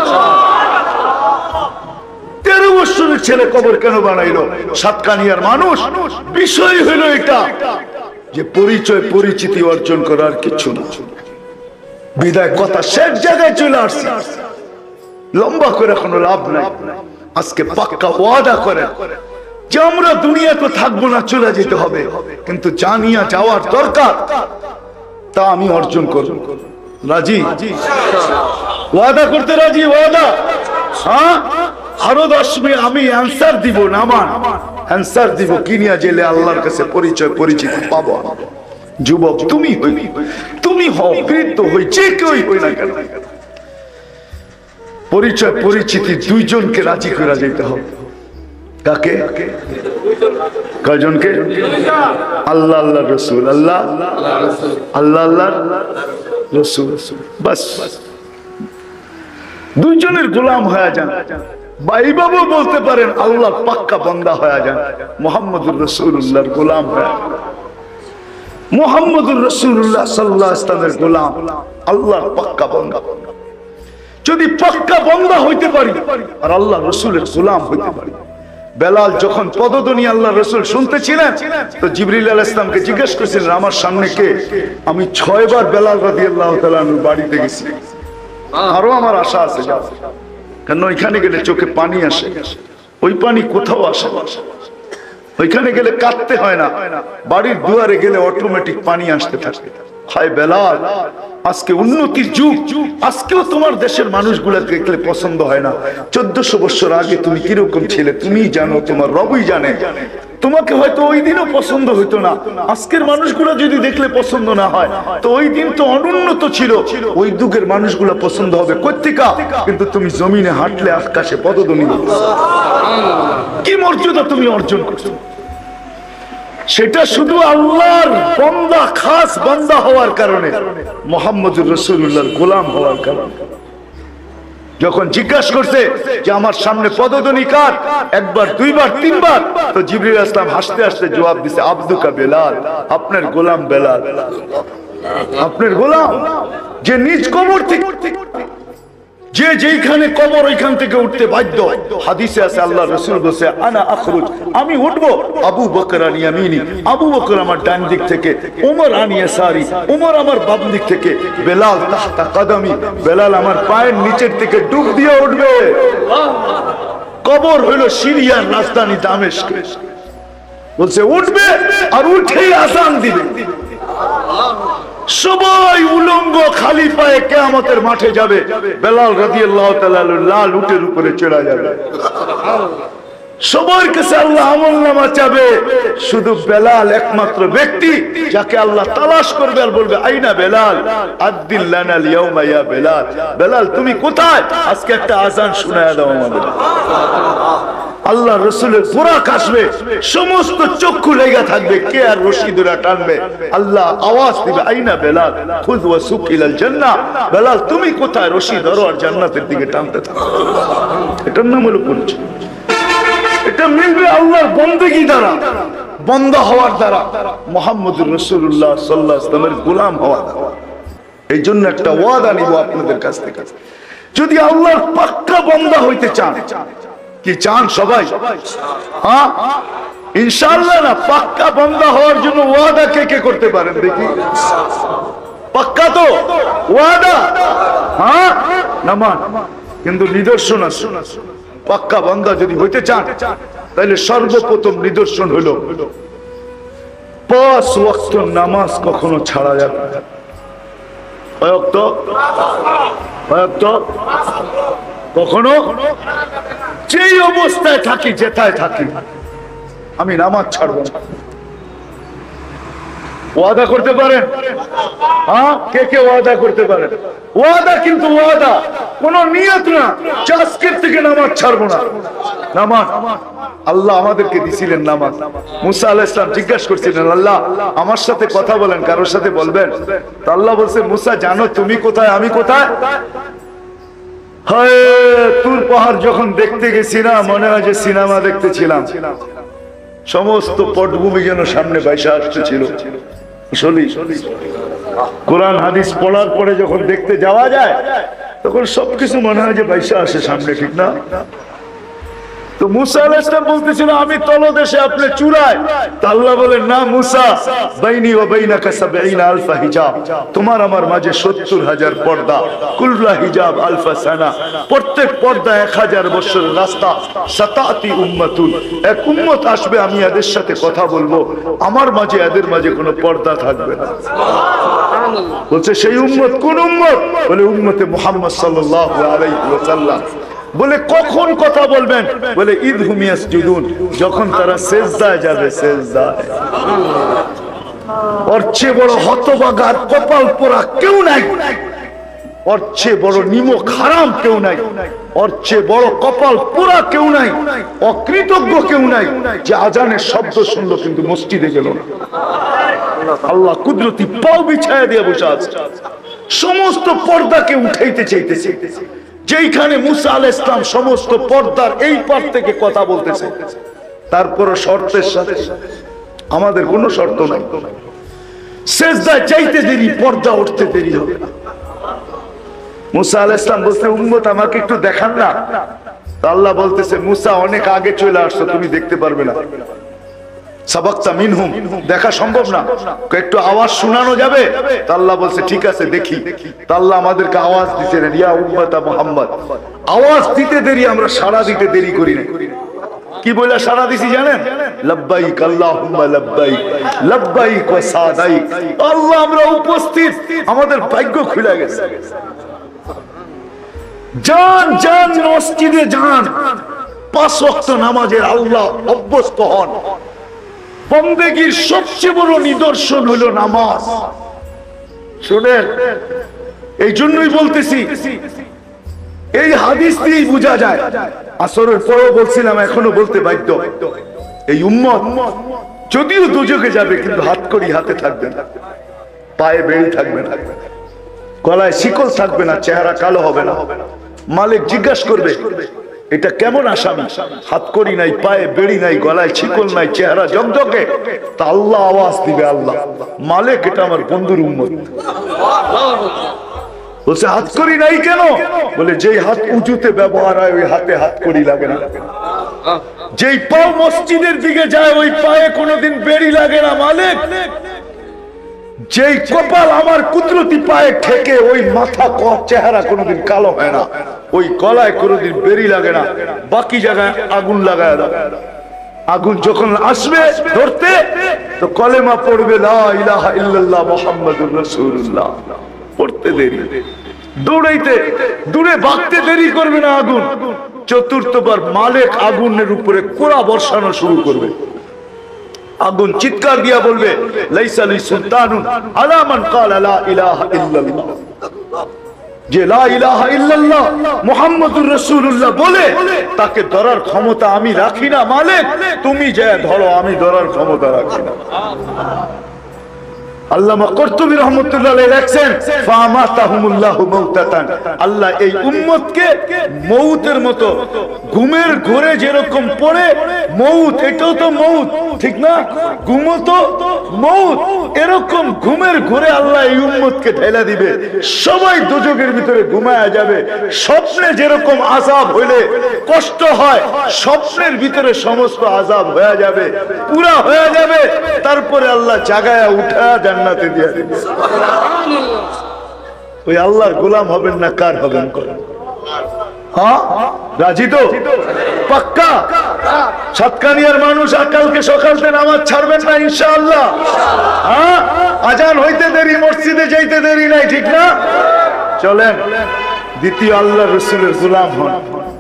13 বছরের ছেলে কবর কেন বানাইলো? সাতকানিয়ার মানুষ। বিষয় হলো এটা যে পরিচয় পরিচিতি অর্জন করার কিছু না। বিদায় কথা শেষ জায়গায় চলে আসছে, লম্বা করে কোনো লাভ নাই। আজকে পাক্কা ওয়াদা করে যে আমরা দুনিয়াতে থাকবো না, চলে যেতে হবে, কিন্তু জানিয়া যাওয়ার দরকার, তা আমি অর্জন করব। রাজি? ওয়াদা করতে রাজি? ওয়াদা? হ্যাঁ, আরো 10 মিনিট আমি অ্যান্সার দিব, নামান অ্যান্সার দিব, কিনিয়া জেলে আল্লাহর কাছে পরিচয় পরিচিতি পাবো। যুবক তুমি হই, তুমি হও, বৃদ্ধ হই, যে কেউই হই না কেন, পরিচয় পরিচিতি 2 জনকে রাজি করে যেতে হবে। কাকে? কয়জনকে? আল্লাহ আল্লাহ রসুল, আল্লাহ আল্লাহ আল্লাহ রসুল, বাস 2 জনের গোলাম হয়ে যান। বা এইভাবে বলতে পারেন আল্লাহর পাক্কা বান্দা হয়ে যান, মুহাম্মদুর রাসূলুল্লাহর গোলাম হয়ে। মুহাম্মদুর রাসূলুল্লাহ সাল্লাল্লাহু আলাইহি ওয়াসাল্লামের গোলাম, আল্লাহর পাক্কা বান্দা। যদি পাক্কা বান্দা হইতে পারি আর আল্লাহ রাসূলের গোলাম হইতে পারি। বেলাল যখন পদধ্বনি আল্লাহ রাসূল শুনতেছিলেন তো জিবরিল আলাইহিস সালামকে জিজ্ঞেস করেছিলেন আমার সামনে কে? আমি 6 বার বেলাল রাদিয়াল্লাহু তাআলা আনহুর বাড়িতে গেছি, আরো আমার আশা আছে যাও, কারণ ওইখানে গেলে চোখে পানি আসে, ওই পানি কোথাও আসে না। ওইখানে গেলে কাঁদতে হয় না, বাড়ির দুয়ারে গেলে অটোমেটিক পানি আসতে থাকে। হায় বেলাল, আজকে উন্নতির যুগ, আজকেও তোমার দেশের মানুষগুলা দেখলে পছন্দ হয় না। 1400 বছর আগে তুমি কিরকম ছিলে তুমিই জানো, তোমার রবই জানে। তোমাকে হয়তো ওই দিনও পছন্দ হইতো না, আজকের মানুষগুলো যদি দেখলে পছন্দ না হয়, তো ওই দিন তো অনুন্নত ছিল, ওই যুগের মানুষগুলো পছন্দ হবে কর্তিকা। কিন্তু তুমি জমিনে হাঁটলে আকাশে পদধ্বনি, কি মর্যাদা তুমি অর্জন করছো, সেটা শুধু আল্লাহর বান্দা, খাস বান্দা হওয়ার কারণে, মুহাম্মদুর রাসূলুল্লাহর গোলাম হওয়ার কারণে। যখন জিজ্ঞাসা করছে যে আমার সামনে পদধ্বনি কার, একবার, দুইবার, তিনবার, তো জিবরিল আসলাম হাসতে হাসতে জবাব দিছে, আব্দুকা বেলাল, আপনার গোলাম বেলাল, আপনার গোলাম, যে নিজ কবর থেকে, যে যেখানে কবর ওইখান থেকে উঠতে বাধ্য। হাদিসে আছে আল্লাহ রাসূল বলেছে, আনা আখরুজ, আমি উঠবো, আবু বকর আন ইয়ামিনি, আবু বকর আমার ডান দিক থেকে, ওমর আন ইয়াসারি, ওমর আমার বাম দিক থেকে, বেলাল তাহতা কদমি, বেলাল আমার পায়ের নিচের থেকে ডুব দিয়ে উঠবে। কবর হলো সিরিয়ার রাজধানী দামেস্ক, বলছে উঠবে আর উঠেই আযান দিবে। সবাই উলঙ্গ খালি পায়ে কিয়ামতের মাঠে যাবে, বেলাল রাদিয়াল্লাহু তাআলা লাল উটের উপরে চড়া যাবে। সবার কাছে আল্লাহ আমলনামা চাবে, শুধু বেলাল একমাত্র ব্যক্তি যাকে আল্লাহ তালাশ করবে আর বলবে, আইনা বেলাল, আদ্দিন লানাল ইয়াউমা ইয়া বেলাল, বেলাল তুমি কোথায়, আজকে একটা আযান শোনায়া দাও আমাদের। আল্লাহ রাসূলের বুরাক আসবে, সমস্ত চক্ষু লেগে থাকবে, কে আর রশি ধরে টানবে, আল্লাহ আওয়াজ দিবে, আইনা বেলাল, খুদ ওয়াসুক ইলাল জান্নাহ, বেলাল তুমি কোথায়, রশি ধরো আর জান্নাতের দিকে টানতে থাকো। এটার নাম হলো পরিচয়। এটা মিলবে আল্লাহর বন্দেগী দ্বারা, বান্দা হওয়ার দ্বারা, মুহাম্মদুর রাসূলুল্লাহ সাল্লাল্লাহু আলাইহি ওয়াসাল্লামের গোলাম হওয়ার দ্বারা। এই জন্য একটা ওয়াদা নিব আপনাদের কাছ থেকে, যদি আল্লাহর পাক্কা বান্দা হইতে চান, কি চান সবাই? হ্যাঁ ইনশাআল্লাহ। না, পাক্কা বান্দা হওয়ার জন্য ওয়াদা কে কে করতে পারেন দেখি? পাক্কা তো ওয়াদা, হ্যাঁ নামান, কিন্তু নিদর্শন আছে। পাক্কা বান্দা যদি হইতে চান, তাহলে সর্বপ্রথম নিদর্শন হলো 5 ওয়াক্ত নামাজ কখনো ছাড়া যাবে না। কয় ওয়াক্ত? কখনো যেই অবস্থায় থাকি, যেথায় থাকি, আমি নামাজ ছাড়বো না। ওয়াদা করতে পারেন? হ্যাঁ, কে কে ওয়াদা করতে পারেন? ওয়াদা, কিন্তু ওয়াদা কোন নিয়ত না, আজকের থেকে নামাজ ছাড়বো না। নামাজ আল্লাহ আমাদেরকে দিছিলেন নামাজ। মুসা আলাইহিস সালাম জিজ্ঞাসা করছিলেন, আল্লাহ আমার সাথে কথা বলেন, কারোর সাথে বলবেন? তো আল্লাহ বলছে, মুসা জানো তুমি কোথায়, আমি কোথায়? হায়, তুর পাহাড় যখন দেখতে গেছি না, মনে হয় যে সিনেমা দেখতেছিলাম। সমস্ত পটভূমি যেন সামনে বাইসা আসতেছিল। কোরআন হাদিস পড়ার পরে যখন দেখতে যাওয়া যায়, তখন সবকিছু মনে হয় যে বাইসা আসে সামনে, ঠিক না? তো মুসা আলাইহিস সালাম বলতেছিল, আমি তলদেশে, আপনি চূড়ায়। তো আল্লাহ বলেন, না মুসা, বাইনি ওয়া বাইনাকা ৭০,০০০ হিজাব, তোমার আমার মাঝে ৭০,০০০ পর্দা, কুল্লা হিজাব আলফা সানা, প্রত্যেক পর্দা ১০০০ বছরের রাস্তা। সাতাতি উম্মাতুন, এক উম্মত আসবে, আমি এদের সাথে কথা বলবো, আমার মাঝে এদের মাঝে কোনো পর্দা থাকবে না। বলছে সেই উম্মত কোন উম্মত? বলে উম্মতে মুহাম্মদ সাল্লাল্লাহু আলাইহি ওয়াসাল্লাম। বলে কখন কথা বলবেন? বলে ইদহুম ইয়াসজুদুন, যখন তারা সিজদায় যাবে। সিজদায়। ওর চেয়ে বড় হতভাগার কপাল পোড়া কেউ নাই, ওর চেয়ে বড় নিমক হারাম কেউ নাই, ওর চেয়ে বড় কপাল পোড়া কেউ নাই, অকৃতজ্ঞ কেউ নাই, যে আজানের শব্দ শুনলো কিন্তু মসজিদে গেল না। আল্লাহ কুদরতি পাও বিছায়া দিয়ে বসে আছে, সমস্ত পর্দাকে উঠাইতে চাইতেছে। যেইখানে মুসা আলাইহিস সালাম সমস্ত পর্দার এই পার থেকে কথা বলতেছে, তারপরও শর্তের সাথে, আমাদের কোনো শর্ত নাই, সিজদায় যাইতে দেরি, পর্দা উঠতে দেরি হবে না। মুসা আলাইহিস সালাম বলতে, উম্মত আমাকে একটু দেখান না। আল্লাহ বলতেছে, মুসা অনেক আগে চলে আসছো, তুমি দেখতে পারবে না। সাবাক্তা মিনহুম, দেখা সম্ভব না, একটু আওয়াজ শোনানো যাবে? আল্লাহ বলছে ঠিক আছে দেখি। আল্লাহ আমাদেরকে আওয়াজ দিতেন, ইয়া উম্মতা মুহাম্মদ। আওয়াজ দিতে দেরি, আমরা সাড়া দিতে দেরি করি না। কি বলে সাড়া দিছি জানেন? লাব্বাইক আল্লাহুম্মা লাব্বাইক, লাব্বাইক ওয়া সাদাইক। আল্লাহ আমরা উপস্থিত, আমাদের ভাগ্য খুলে গেছে। যান যান মসজিদে যান, 5 ওয়াক্ত নামাজের আল্লাহ অভ্যস্ত হন। বন্দেগীর সবচেয়ে বড় নিদর্শন হলো নামাজ। শুনেন, এই জন্যই বলতেছি, এই হাদিস দিয়েই বোঝা যায়। আসরের পরেও বলছিলাম, এখনো বলতে বাধ্য, এই উম্মত যদিও দুজকে যাবে কিন্তু হাতকড়ি হাতে থাকবে না, পায়ে বেড়ি থাকবে না, গলায় শিকল থাকবে না, চেহারা কালো হবে না। মালিক জিজ্ঞাসা করবে, এটা কেমন আসামি? হাতকড়ি নাই, পায়ে বেড়ি নাই, গলায় শিকল নাই, চেহারা জগজগে। তা আল্লাহ আওয়াজ দিবে, আল্লাহ মালিক, এটা আমার বন্ধুর উম্মত। বলছে হাতকড়ি নাই কেন? বলে যেই হাত উঁচুতে ব্যবহার হয় ওই হাতে হাতকড়ি লাগে না, যেই পা মসজিদের দিকে যায় ওই পায়ে কোনোদিন বেড়ি লাগে না মালিক, যেই কপাল আমার কুদরতি পায়ে ঠেকে ওই মাথা চেহারা কোনোদিন কালো হয় না, ওই গলায় কোনোদিন বেড়ি লাগে না, বাকি জায়গায় আগুন লাগায় দাও। আগুন যখন আসবে ধরতে, তো কলেমা পড়বে লা ইলাহা ইল্লাল্লাহ মুহাম্মাদুর রাসূলুল্লাহ, পড়তে দেরি, দৌড়াইতে দূরে ভাগতে দেরি করবে না আগুন। চতুর্থবার মালিক আগুনের উপরে কোড়া বর্ষানো শুরু করবে। আগুন চিৎকার দিয়া বলবে, লাইসা লি সুলতানুন আলা মান ক্বালা লা ইলাহা ইল্লাল্লাহ, যে লা ইলাহা ইল্লাল্লাহ মুহাম্মাদুর রাসূলুল্লাহ বলে তাকে ধরার ক্ষমতা আমি রাখি না মালিক, তুমি যে ধরো, আমি ধরার ক্ষমতা রাখি না। আল্লামা কুরতুবী রাহমাতুল্লাহ আলাইহি লেখেন, ফামাতাহুমুল্লাহু মাউতাতান, আল্লাহ এই উম্মতকে মউতের মতো, ঘুমের ঘোরে যেরকম পড়ে মউত, এটাও তো মউত, ঠিক না? ঘুমও তো মউত, এরকম ঘুমের ঘোরে আল্লাহ এই উম্মতকে ঢেলা দিবে। সবাই দোজখের ভিতরে ঘুমায়া যাবে। স্বপ্নে যেরকম আযাব হইলে কষ্ট হয়, স্বপ্নের ভিতরে সমস্ত আযাব হয়ে যাবে, পুরা হয়ে যাবে। তারপরে আল্লাহ জাগায়া উঠা জান্নাতে দিয়ে দিবে। ওই আল্লাহর গোলাম হবেন না কার হবেন? হ্যাঁ, রাজি তো? পাক্কা? সাতকানিয়ার মানুষ কালকে সকালতে নামাজ ছাড়বেন না ইনশাআল্লাহ? হ্যাঁ, আজান হইতে দেরি, মসজিদে যাইতে দেরি নাই, ঠিক না? চলেন দ্বিতীয় আল্লাহ রসুলের গোলাম হন।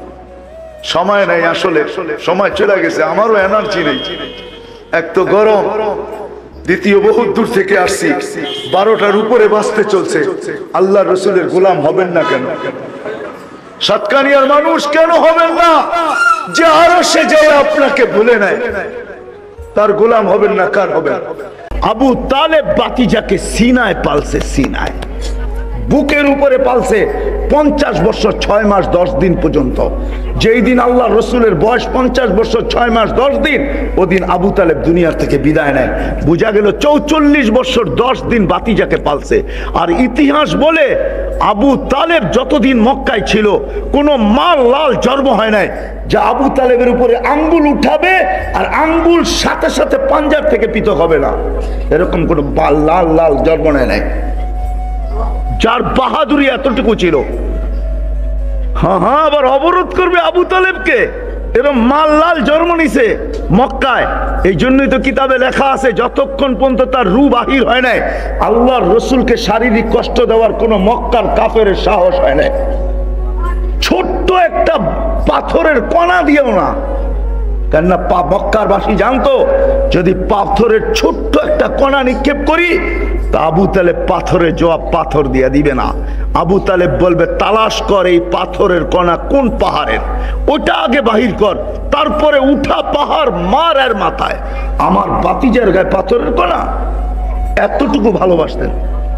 সময় নাই, আসলে সময় চলে গেছে, আমারও এনার্জি নেই, এক তো গরম, দ্বিতীয় বহুত দূর থেকে আসছি, 12টার উপরে বাঁচতে চলছে। আল্লাহ রসুলের গোলাম হবেন না কেন? সাতকানিয়ার মানুষ কেন হবেন না? যে আরো সে যায় আপনাকে ভুলে নেয়, তার গোলাম হবেন না কার হবেন? আবু তালেব বাতিজাকে সিনায় পালছে, সিনায় বুকের উপরে পালছে 50 বছর 6 মাস 10 দিন পর্যন্ত। যেই দিন আল্লাহ রসুলের বয়স 50 বছর 6 মাস 10 দিন, ওদিন আবু তালেব দুনিয়ার থেকে বিদায় নেয়। বোঝা গেল 44 বছর 10 দিন বাতিজাকে পালছে। আর ইতিহাস বলে আবু তালেব যতদিন মক্কায় ছিল কোনো মা লাল জন্ম হয় নাই যা আবু তালেবের উপরে আঙ্গুল উঠাবে আর আঙ্গুল সাথে সাথে পাঞ্জাব থেকে পৃথক হবে না, এরকম কোনো লাল লাল জন্ম নেয় নাই, যার বাহাদুরি এতটুকু ছিল। হ্যাঁ, আবার অবরোধ করবে আবু তালেবকে, এরকম মাল লাল জন্ম নিছে মক্কায়। এই জন্যই তো কিতাবে লেখা আছে, যতক্ষণ পর্যন্ত তার রূহ বাহির হয় নাই আল্লাহর রসুলকে শারীরিক কষ্ট দেওয়ার কোন মক্কার কাফেরের সাহস হয় নাই। ছোট্ট একটা পাথরের কণা দিও না, কেননা মক্কার বাসী জানতো যদি পাথরের ছোট্ট একটা কণা নিক্ষেপ করি তা আবু তালেব পাথরের জবাব পাথর দিয়ে দিবে না। আবু তালেব বলবে, তালাশ কর এই পাথরের কণা কোন পাহাড়ের, ওটা আগে বাহির কর, তারপরে উঠা পাহাড় মার এর মাথায়। আমার বাতিজার গায়ে পাথরের কণা, এতটুকু ভালোবাসতেন।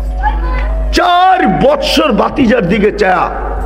4 বৎসর বাতিজার দিকে চায়া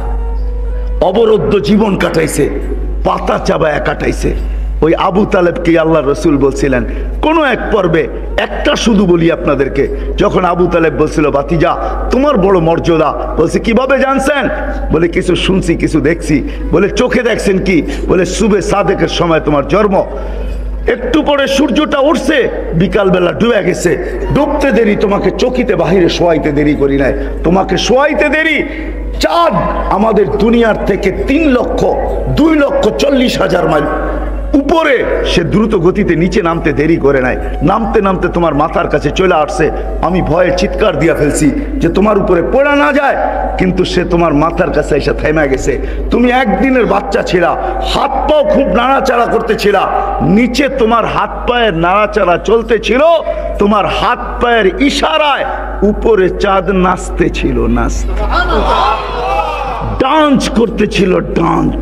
অবরুদ্ধ জীবন কাটাইছে, পাতা চাবায়া কাটাইছে। ওই আবু তালেবকে আল্লাহ রসুল বলছিলেন কোন এক পর্বে, একটা শুধু বলি আপনাদেরকে, যখন আবু তালেব বলছিল বাতিজা তোমার বড় মর্যাদা, বলছে কিভাবে জানছেন? বলে কিছু শুনছি, কিছু দেখছি। বলে চোখে দেখছেন কি? বলে সুবে সাদেকের সময় তোমার জন্ম, একটু পরে সূর্যটা উঠছে, বিকালবেলা ডুবে গেছে, ডুবতে দেরি, তোমাকে চকিতে বাহিরে শোয়াইতে দেরি করি নাই, তোমাকে শোয়াইতে দেরি। চাঁদ আমাদের দুনিয়ার থেকে 3,02,40,000 মাইল উপরে উপরে, সে দ্রুত গতিতে নিচে নামতে দেরি করে নাই, নামতে নামতে তোমার মাথার কাছে চলে আসছে। আমি ভয়ে চিৎকার দিয়া ফেলছি যে তোমার উপরে পড়া না যায়, কিন্তু সে তোমার মাথার কাছে এসে থেমে গেছে। তুমি একদিনের বাচ্চা ছিলা, হাত পাও খুব নাড়াচাড়া করতেছিলা, নিচে তোমার হাত পায়ের নাড়াচাড়া চলতেছিল, তোমার হাত পায়ের ইশারায় উপরে চাঁদ নাচতেছিল, নাচতে ডান্স করতেছিল, ডান্স।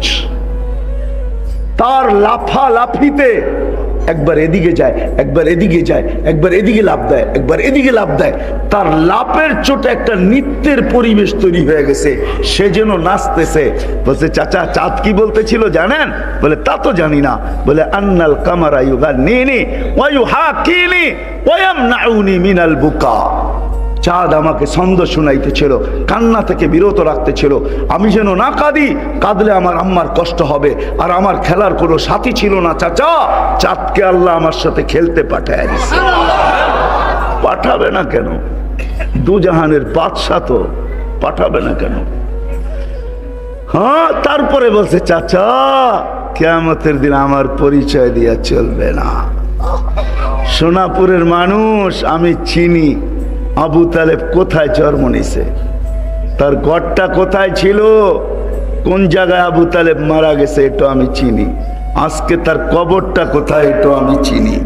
তার লাফালাফিতে একবার এদিকে যায়, একবার এদিকে যায়, একবার এদিকে লাফ দেয়, একবার এদিকে লাফ দেয়। তার লাফের চোটে একটা নৃত্যের পরিবেশ তৈরি হয়ে গেছে, সে যেন নাচতেছে। বলছে, চাচা চাঁদ কি বলতেছিল জানেন? বলে, তা তো জানি না। বলে, আন্নাল কামারা ইউগান্নিনি ওয়া ইউহাকিনি ওয়া ইয়ামনাউনি মিনাল বুকা। চাঁদ আমাকে ছন্দ শুনাইতেছিল, কান্না থেকে বিরত রাখতেছিল। আমি যেন না কাঁদি, কাঁদলে আমার আম্মার কষ্ট হবে, আর আমার খেলার কোনো সাথী ছিল না। চাচা, চাঁদকে আল্লাহ আমার সাথে খেলতে পাঠায় দিছে। পাঠাবে না কেন? দুজাহানের বাদশা তো, পাঠাবে না কেন? হ্যাঁ, তারপরে বলছে, চাচা কিয়ামতের দিন আমার পরিচয় দিয়া চলবে না। সোনাপুরের মানুষ আমি চিনি আবু তালেব কোথায় জন্ম নিছে, তার ঘরটা কোথায় ছিল, কোন জায়গায় আবু তালেব মারা গেছে, এটা আমি চিনি। আজকে তার কবরটা কোথায়, এটা আমি চিনি।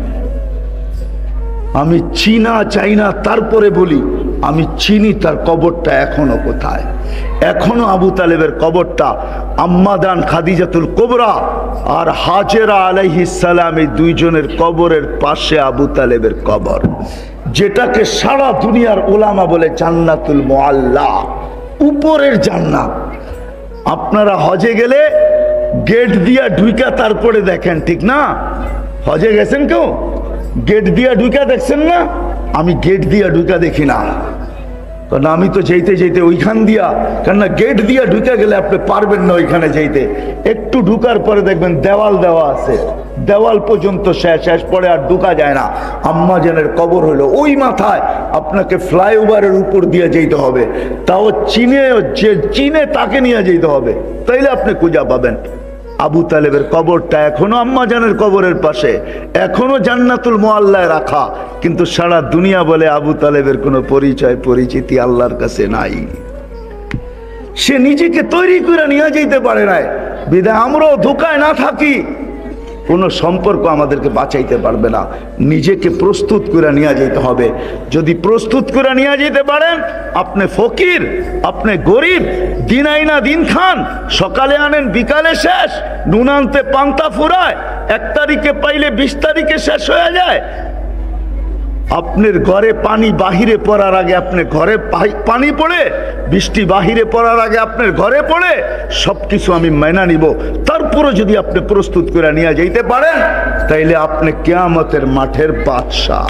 আমি চিনা চাই না, তারপরে বলি আমি চিনি তার কবরটা এখনো কোথায়। এখনো আবু তালেবের কবরটা আম্মাদান খাদিজাতুল কুবরা আর হাজেরা আলাইহিস সালাম, এই দুইজনের কবরের পাশে আবু তালেবের কবর, যেটাকে সারা দুনিয়ার উলামা বলে জান্নাতুল মুআল্লা, উপরের জান্নাত। আপনারা হজে গেলে গেট দিয়া ঢুইকা তারপরে দেখেন, ঠিক না? হজে গেছেন কেউ? গেট দিয়া ঢুইকা দেখছেন না? আমি গেট দিয়া ঢুইকা দেখি না, কারণ আমি তো যেতে যেতে ওইখান দিয়া, কেননা গেট দিয়া ঢুকে গেলে আপনি পারবেন না ওইখানে যেতে। একটু ঢুকার পরে দেখবেন দেওয়াল দেওয়া আছে, দেওয়াল পর্যন্ত শেষ পরে আর ঢুকা যায় না। আম্মা জানের কবর হলো ওই মাথায়, আপনাকে ফ্লাইওভারের উপর দিয়ে যেতে হবে, তাও চিনে তাকে নিয়ে যেতে হবে, তাইলে আপনি খুঁজা পাবেন। আবু তালেবের কবরটা এখনো আম্মা জানের কবরের পাশে, এখনো জান্নাতুল মুআল্লায় রাখা, কিন্তু সারা দুনিয়া বলে আবু তালেবের কোনো পরিচয় পরিচিতি আল্লাহর কাছে নাই। সে নিজেকে তৈরি করে নিয়ে যেতে পারে নাই, বিধায় আমরাও ধোকায় না থাকি, কোনো সম্পর্ক আমাদেরকে বাঁচাইতে পারবে না। নিজেকে প্রস্তুত করে নিয়ে যেতে হবে। যদি প্রস্তুত করে নিয়ে যেতে পারেন, আপনি ফকির, আপনি গরিব, দিন আইনা দিন খান, সকালে আনেন বিকালে শেষ, নুন আনতে পান্তা ফুরায়, 1 তারিখে পাইলে 20 তারিখে শেষ হয়ে যায়। আপনার ঘরে পানি বাহিরে পড়ার আগে আপনার ঘরে পানি পড়ে, বৃষ্টি বাহিরে পড়ার আগে আপনার ঘরে পড়ে, সবকিছু আমি মাইনা নিব। তারপরে যদি আপনি প্রস্তুত করে নিয়ে যাইতে পারেন, তাইলে আপনি কিয়ামতের মাঠের বাদশা।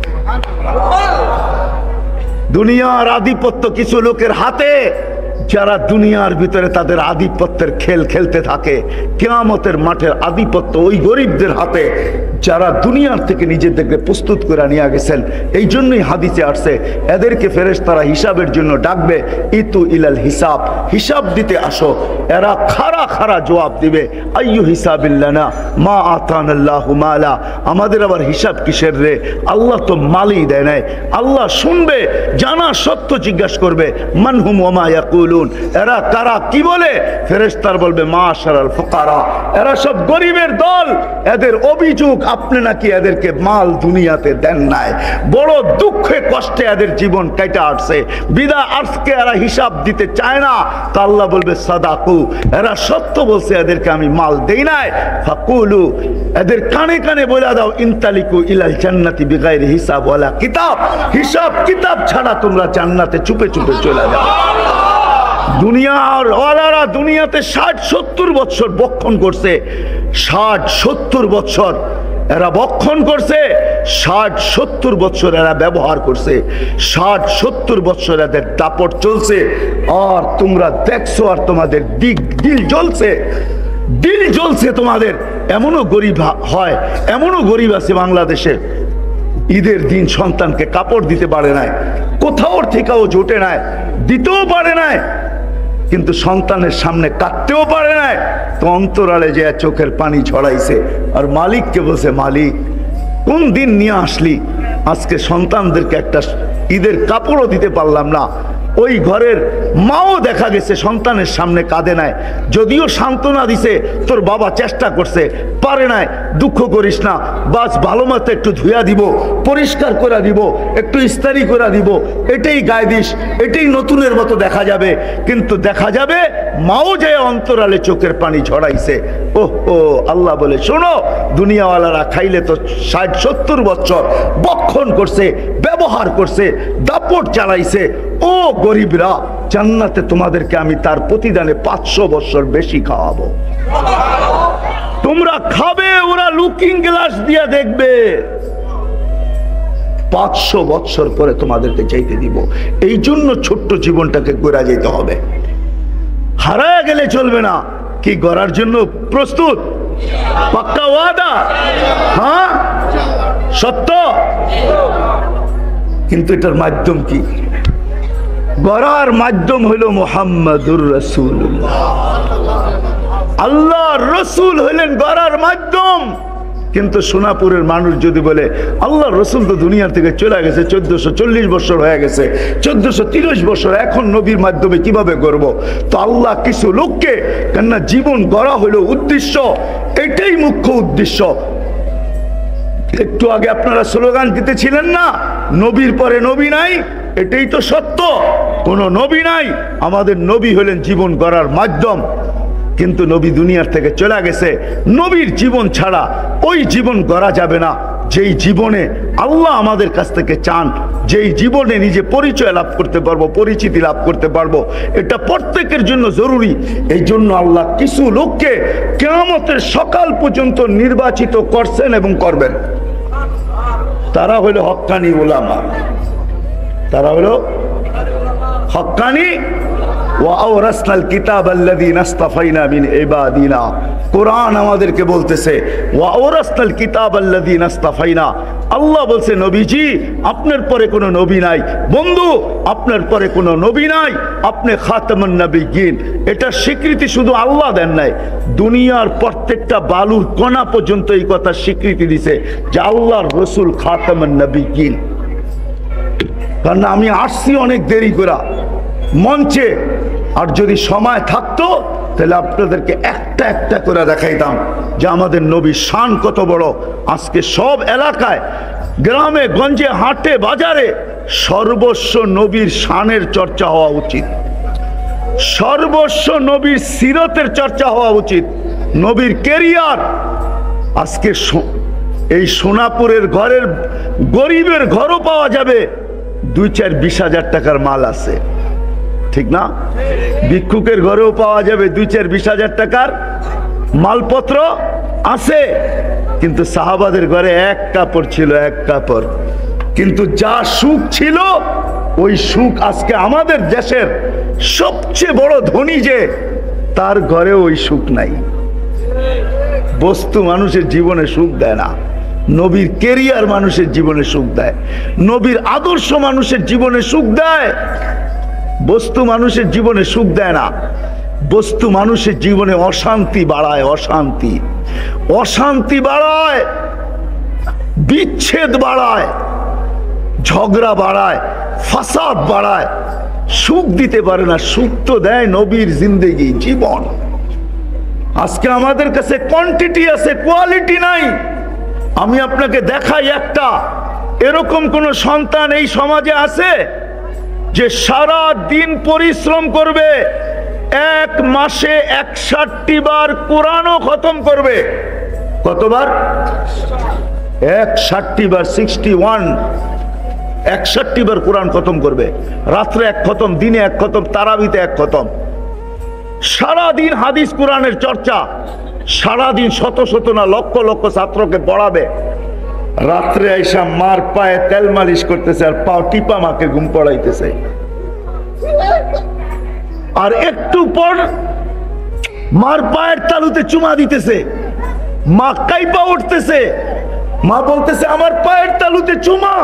দুনিয়ার আধিপত্য কিছু লোকের হাতে, যারা দুনিয়ার ভিতরে তাদের আধিপত্যের খেল খেলতে থাকে। কিয়ামতের মাঠের আধিপত্য ওই গরিবদের হাতে, যারা দুনিয়ার থেকে নিজেদেরকে প্রস্তুত করে নিয়ে গেছেন। এই জন্যই হাদিসে আসছে, এদেরকে ফেরেশতারা হিসাবের জন্য ডাকবে, ইতু ইলাল হিসাব, হিসাব দিতে আসো। এরা খাড়া খাড়া জবাব দিবে, আইয়ু হিসাবিল্লানা মা আতানাল্লাহু মালা, আমাদের আবার হিসাব কিসের রে, আল্লাহ তো মালই দেয় নাই। আল্লাহ শুনবে, জানা সত্য জিজ্ঞাসা করবে, মানহুম ওয়া মা ইয়াকুলুন, এরা কারা, কি বলে? ফেরেশতারা বলবে মাশারাল ফুকারা, এরা সব গরিবের দল। এদের অভিযোগ আপনি নাকি এদেরকে মাল দুনিয়াতে দেন নাই, বড় দুঃখে কষ্টে এদের জীবন কেটে আসছে, বিদায় আজকে এরা হিসাব দিতে চায় না। তো আল্লাহ বলবে সাদাকু, এরা সত্য বলছে, এদেরকে আমি মাল দেই নাই। ফাকুলু, এদের কানে কানে বলে দাও, ইনতালিকু ইলাল জান্নাতি বিগাইরি হিসাব ওয়ালা কিতাব, হিসাব কিতাব ছাড়া তোমরা জান্নাতে চুপে চুপে চলে যাও। দুনিয়ার ওয়ালারা দুনিয়াতে 60-70 বছর বক্ষণ করছে, 60-70 বছর এরা বক্ষণ করছে, 60-70 বছর এরা ব্যবহার করছে, 60-70 বছর এদের দাপট চলছে। আর তোমরা দেখছো, আর তোমাদের দিল জ্বলছে, দিল জ্বলছে তোমাদের। এমনও গরিব হয়, এমনও গরিব আছে বাংলাদেশে, ঈদের দিন সন্তানকে কাপড় দিতে পারে নাই, কোথাও থেকেও জোটে নাই, দিতেও পারে নাই। কিন্তু সন্তানের সামনে কাঁদতেও পারে না, তো অন্তরালে যে চোখের পানি ঝরাইছে আর মালিককে বলছে, মালিক কোন দিন নিয়ে আসলি, আজকে সন্তানদেরকে একটা ঈদের কাপড়ও দিতে পারলাম না। ওই ঘরের মাও দেখা গেছে সন্তানের সামনে কাঁদে নাই, যদিও সান্ত্বনা দিছে তোর বাবা চেষ্টা করছে পারে নাই, দুঃখ করিস না, বাস ভালো মতো একটু ধুয়া দিব, পরিষ্কার করে দিব, একটু ইস্তারি করে দিব, এটাই গায়ে দিস, এটাই নতুনের মতো দেখা যাবে। কিন্তু দেখা যাবে মাও যায় অন্তরালে চোখের পানি ঝরাইছে। ওহ ও আল্লাহ বলে, শোনো, দুনিয়াওয়ালারা খাইলে তো 60-70 বছর বক্ষণ করছে, ব্যবহার করছে, দাপট চালাইছে। ও গরিবরা, জান্নাতে তোমাদেরকে আমি তার প্রতিদানে 500 বছর বেশি খাওয়াবো। তোমরা খাবে, ওরা লুকিং গ্লাস দিয়ে দেখবে। 500 বছর পরে তোমাদেরকে চাইতে দিব। এই জন্য ছোট্ট জীবনটাকে গড়া যেতে হবে, হারায় গেলে চলবে না। কি গড়ার জন্য প্রস্তুত? পাক্কা ওয়াদা? হ্যাঁ, সত্য। কিন্তু এটার মাধ্যম কি? গড়ার মাধ্যম হইল মুহাম্মাদুর রাসূলুল্লাহ। আল্লাহর রাসূল হইলেন গড়ার মাধ্যম। কিন্তু সোনাপুরের মানুষ যদি বলে আল্লাহর রাসূল তো দুনিয়ার থেকে চলে গেছে, 1440 বছর হয়ে গেছে, 1430 বছর, এখন নবীর মাধ্যমে কিভাবে গড়ব? তো আল্লাহ কিছু লোককে, কেননা জীবন গড়া হলো উদ্দেশ্য, এটাই মুখ্য উদ্দেশ্য। একটু আগে আপনারা স্লোগান দিতেছিলেন না, নবীর পরে নবী নাই, এটাই তো সত্য। কোন নবী নাই, আমাদের নবী হলেন জীবন গড়ার মাধ্যম। কিন্তু নবী দুনিয়ার থেকে চলে গেছে, নবীর জীবন ছাড়া ওই জীবন গড়া যাবে না যেই জীবনে আল্লাহ আমাদের কাছ থেকে চান, যেই জীবনে নিজে পরিচয় লাভ করতে পারবো, পরিচিতি লাভ করতে পারবো। এটা প্রত্যেকের জন্য জরুরি। এই জন্য আল্লাহ কিছু লোককে কিয়ামতের সকাল পর্যন্ত নির্বাচিত করছেন এবং করবেন। তারা হলো হক্কানি উলামা, তারা হলো হক্কানি। ওয়াওরাসনাল কিতাবাল্লাযীনা ইসতাফাইনা মিন ইবাদিনা, কোরআন আমাদেরকে বলতেছে ওয়াওরাসনাল কিতাবাল্লাযীনা ইসতাফাইনা। আল্লাহ বলছে, নবীজি আপনার পরে কোনো নবী নাই, বন্ধু আপনার পরে কোনো নবী নাই, আপনি খাতামুন নবিয়্যিন। এটা স্বীকৃতি শুধু আল্লাহ দেন নাই, দুনিয়ার প্রত্যেকটা বালুর কণা পর্যন্ত এই কথা স্বীকৃতি দিছে যে আল্লাহর রাসূল খাতামুন নবিয়্যিন। কারণ আমি আসছি অনেক দেরি করে মঞ্চে, আর যদি সময় থাকতো তাহলে আপনাদেরকে একটা একটা করে দেখাইতাম যে আমাদের নবীর শান কত বড়। আজকে সব এলাকায়, গ্রামে গঞ্জে, হাটে বাজারে সর্বস্ব নবীর শানের চর্চা হওয়া উচিত, সর্বস্ব নবীর সিরতের চর্চা হওয়া উচিত, নবীর কেরিয়ার। আজকে এই সোনাপুরের ঘরের গরিবের ঘরও পাওয়া যাবে 2-4-20 হাজার টাকার মাল আছে, ঠিক না? ভিক্ষুকের ঘরেও পাওয়া যাবে 2-4-20 হাজার টাকার মালপত্র আছে। কিন্তু সাহাবাদের ঘরে এক কাপড় ছিল, এক কাপড়। কিন্তু যা সুখ ছিল, ওই সুখ আজকে আমাদের দেশের সবচেয়ে বড় ধনী যে, তার ঘরে ওই সুখ নাই। বস্তু মানুষের জীবনে সুখ দেয় না, নবীর কেরিয়ার মানুষের জীবনে সুখ দেয়, নবীর আদর্শ মানুষের জীবনে সুখ দেয়। বস্তু মানুষের জীবনে সুখ দেয় না, বস্তু মানুষের জীবনে অশান্তি বাড়ায়, অশান্তি, অশান্তি বাড়ায়, বিচ্ছেদ বাড়ায়, ঝগড়া বাড়ায়, ফাসাদ বাড়ায়, সুখ দিতে পারে না। সুখ তো দেয় নবীর জিন্দেগি, জীবন। আজকে আমাদের কাছে কোয়ান্টিটি আছে, কোয়ালিটি নাই। আমি আপনাকে দেখাই একটা, এরকম কোন সন্তান এই সমাজে আছে যে সারা দিন পরিশ্রম করবে, এক মাসে 61 বার কোরআনও খতম করবে? কতবার? 61 বার, 61, 61 বার কোরআন খতম করবে। রাত্রে এক খতম, দিনে এক খতম, তারাবিতে এক খতম। সারাদিন হাদিস কোরআনের চর্চা, সারাদিন শত শত না লক্ষ লক্ষ ছাত্রকে পড়াবে। রাত্রে আইসা মার পায়ে তেল মালিশ করতেছে আর পাও টিপা মাকে ঘুম পড়াইতেছে। আর একটু পর মার পায়ের তালুতে চুমা দিতেছে, মা কাইপা উঠতেছে, মা বলতেছে আমার পায়ের তালুতে চুমা।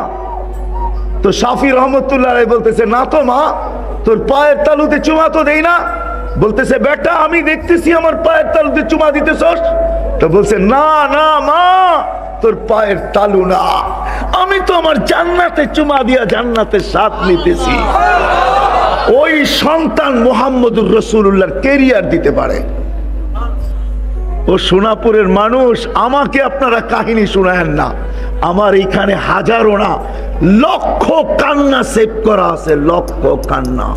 তো শাফি রহমতুল্লাহ বলতেছে, না তো মা, তোর পায়ের তালুতে চুমা তো দেই না, বলতেছে বেটা আমি দেখতেছি আমার পায়ের তালুতে চুমা দিতেছস। তো বলছে না না মা, তোর পায়ের তালু না, আমি তো আমার জান্নাতে চুমা দিয়া জান্নাতের স্বাদ নিতেছি। ওই সন্তান মুহাম্মদুর রাসূলুল্লাহর ক্যারিয়ার দিতে পারে। ও সোনাপুরের মানুষ, আমাকে আপনারা কাহিনী শোনায়েন না, আমার এখানে হাজারো না লক্ষ কান্না সেভ করা আছে, লক্ষ কান্না।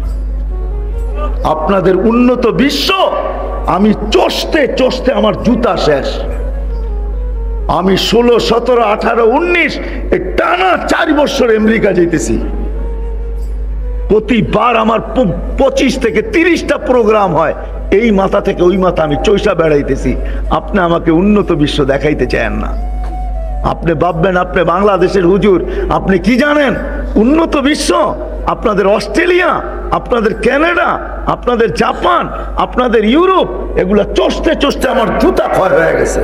আপনাদের উন্নত বিশ্ব, আমি চষতে চষতে আমার জুতা শেষ। আমি 16, 17, 18, 19 টানা 4 বছর আমেরিকা যেতেছি। প্রতিবার আমার 25 থেকে 30টা প্রোগ্রাম হয়, এই মাথা থেকে ওই মাথা আমি চৈষা বেড়াইতেছি। আপনি আমাকে উন্নত বিশ্ব দেখাইতে চান না। আপনি ভাববেন আপনি বাংলাদেশের হুজুর, আপনি কি জানেন উন্নত বিশ্ব? আপনাদের অস্ট্রেলিয়া, আপনাদের কানাডা, আপনাদের জাপান, আপনাদের ইউরোপ, এগুলা চষতে চষতে আমার জুতা ক্ষয় হয়ে গেছে।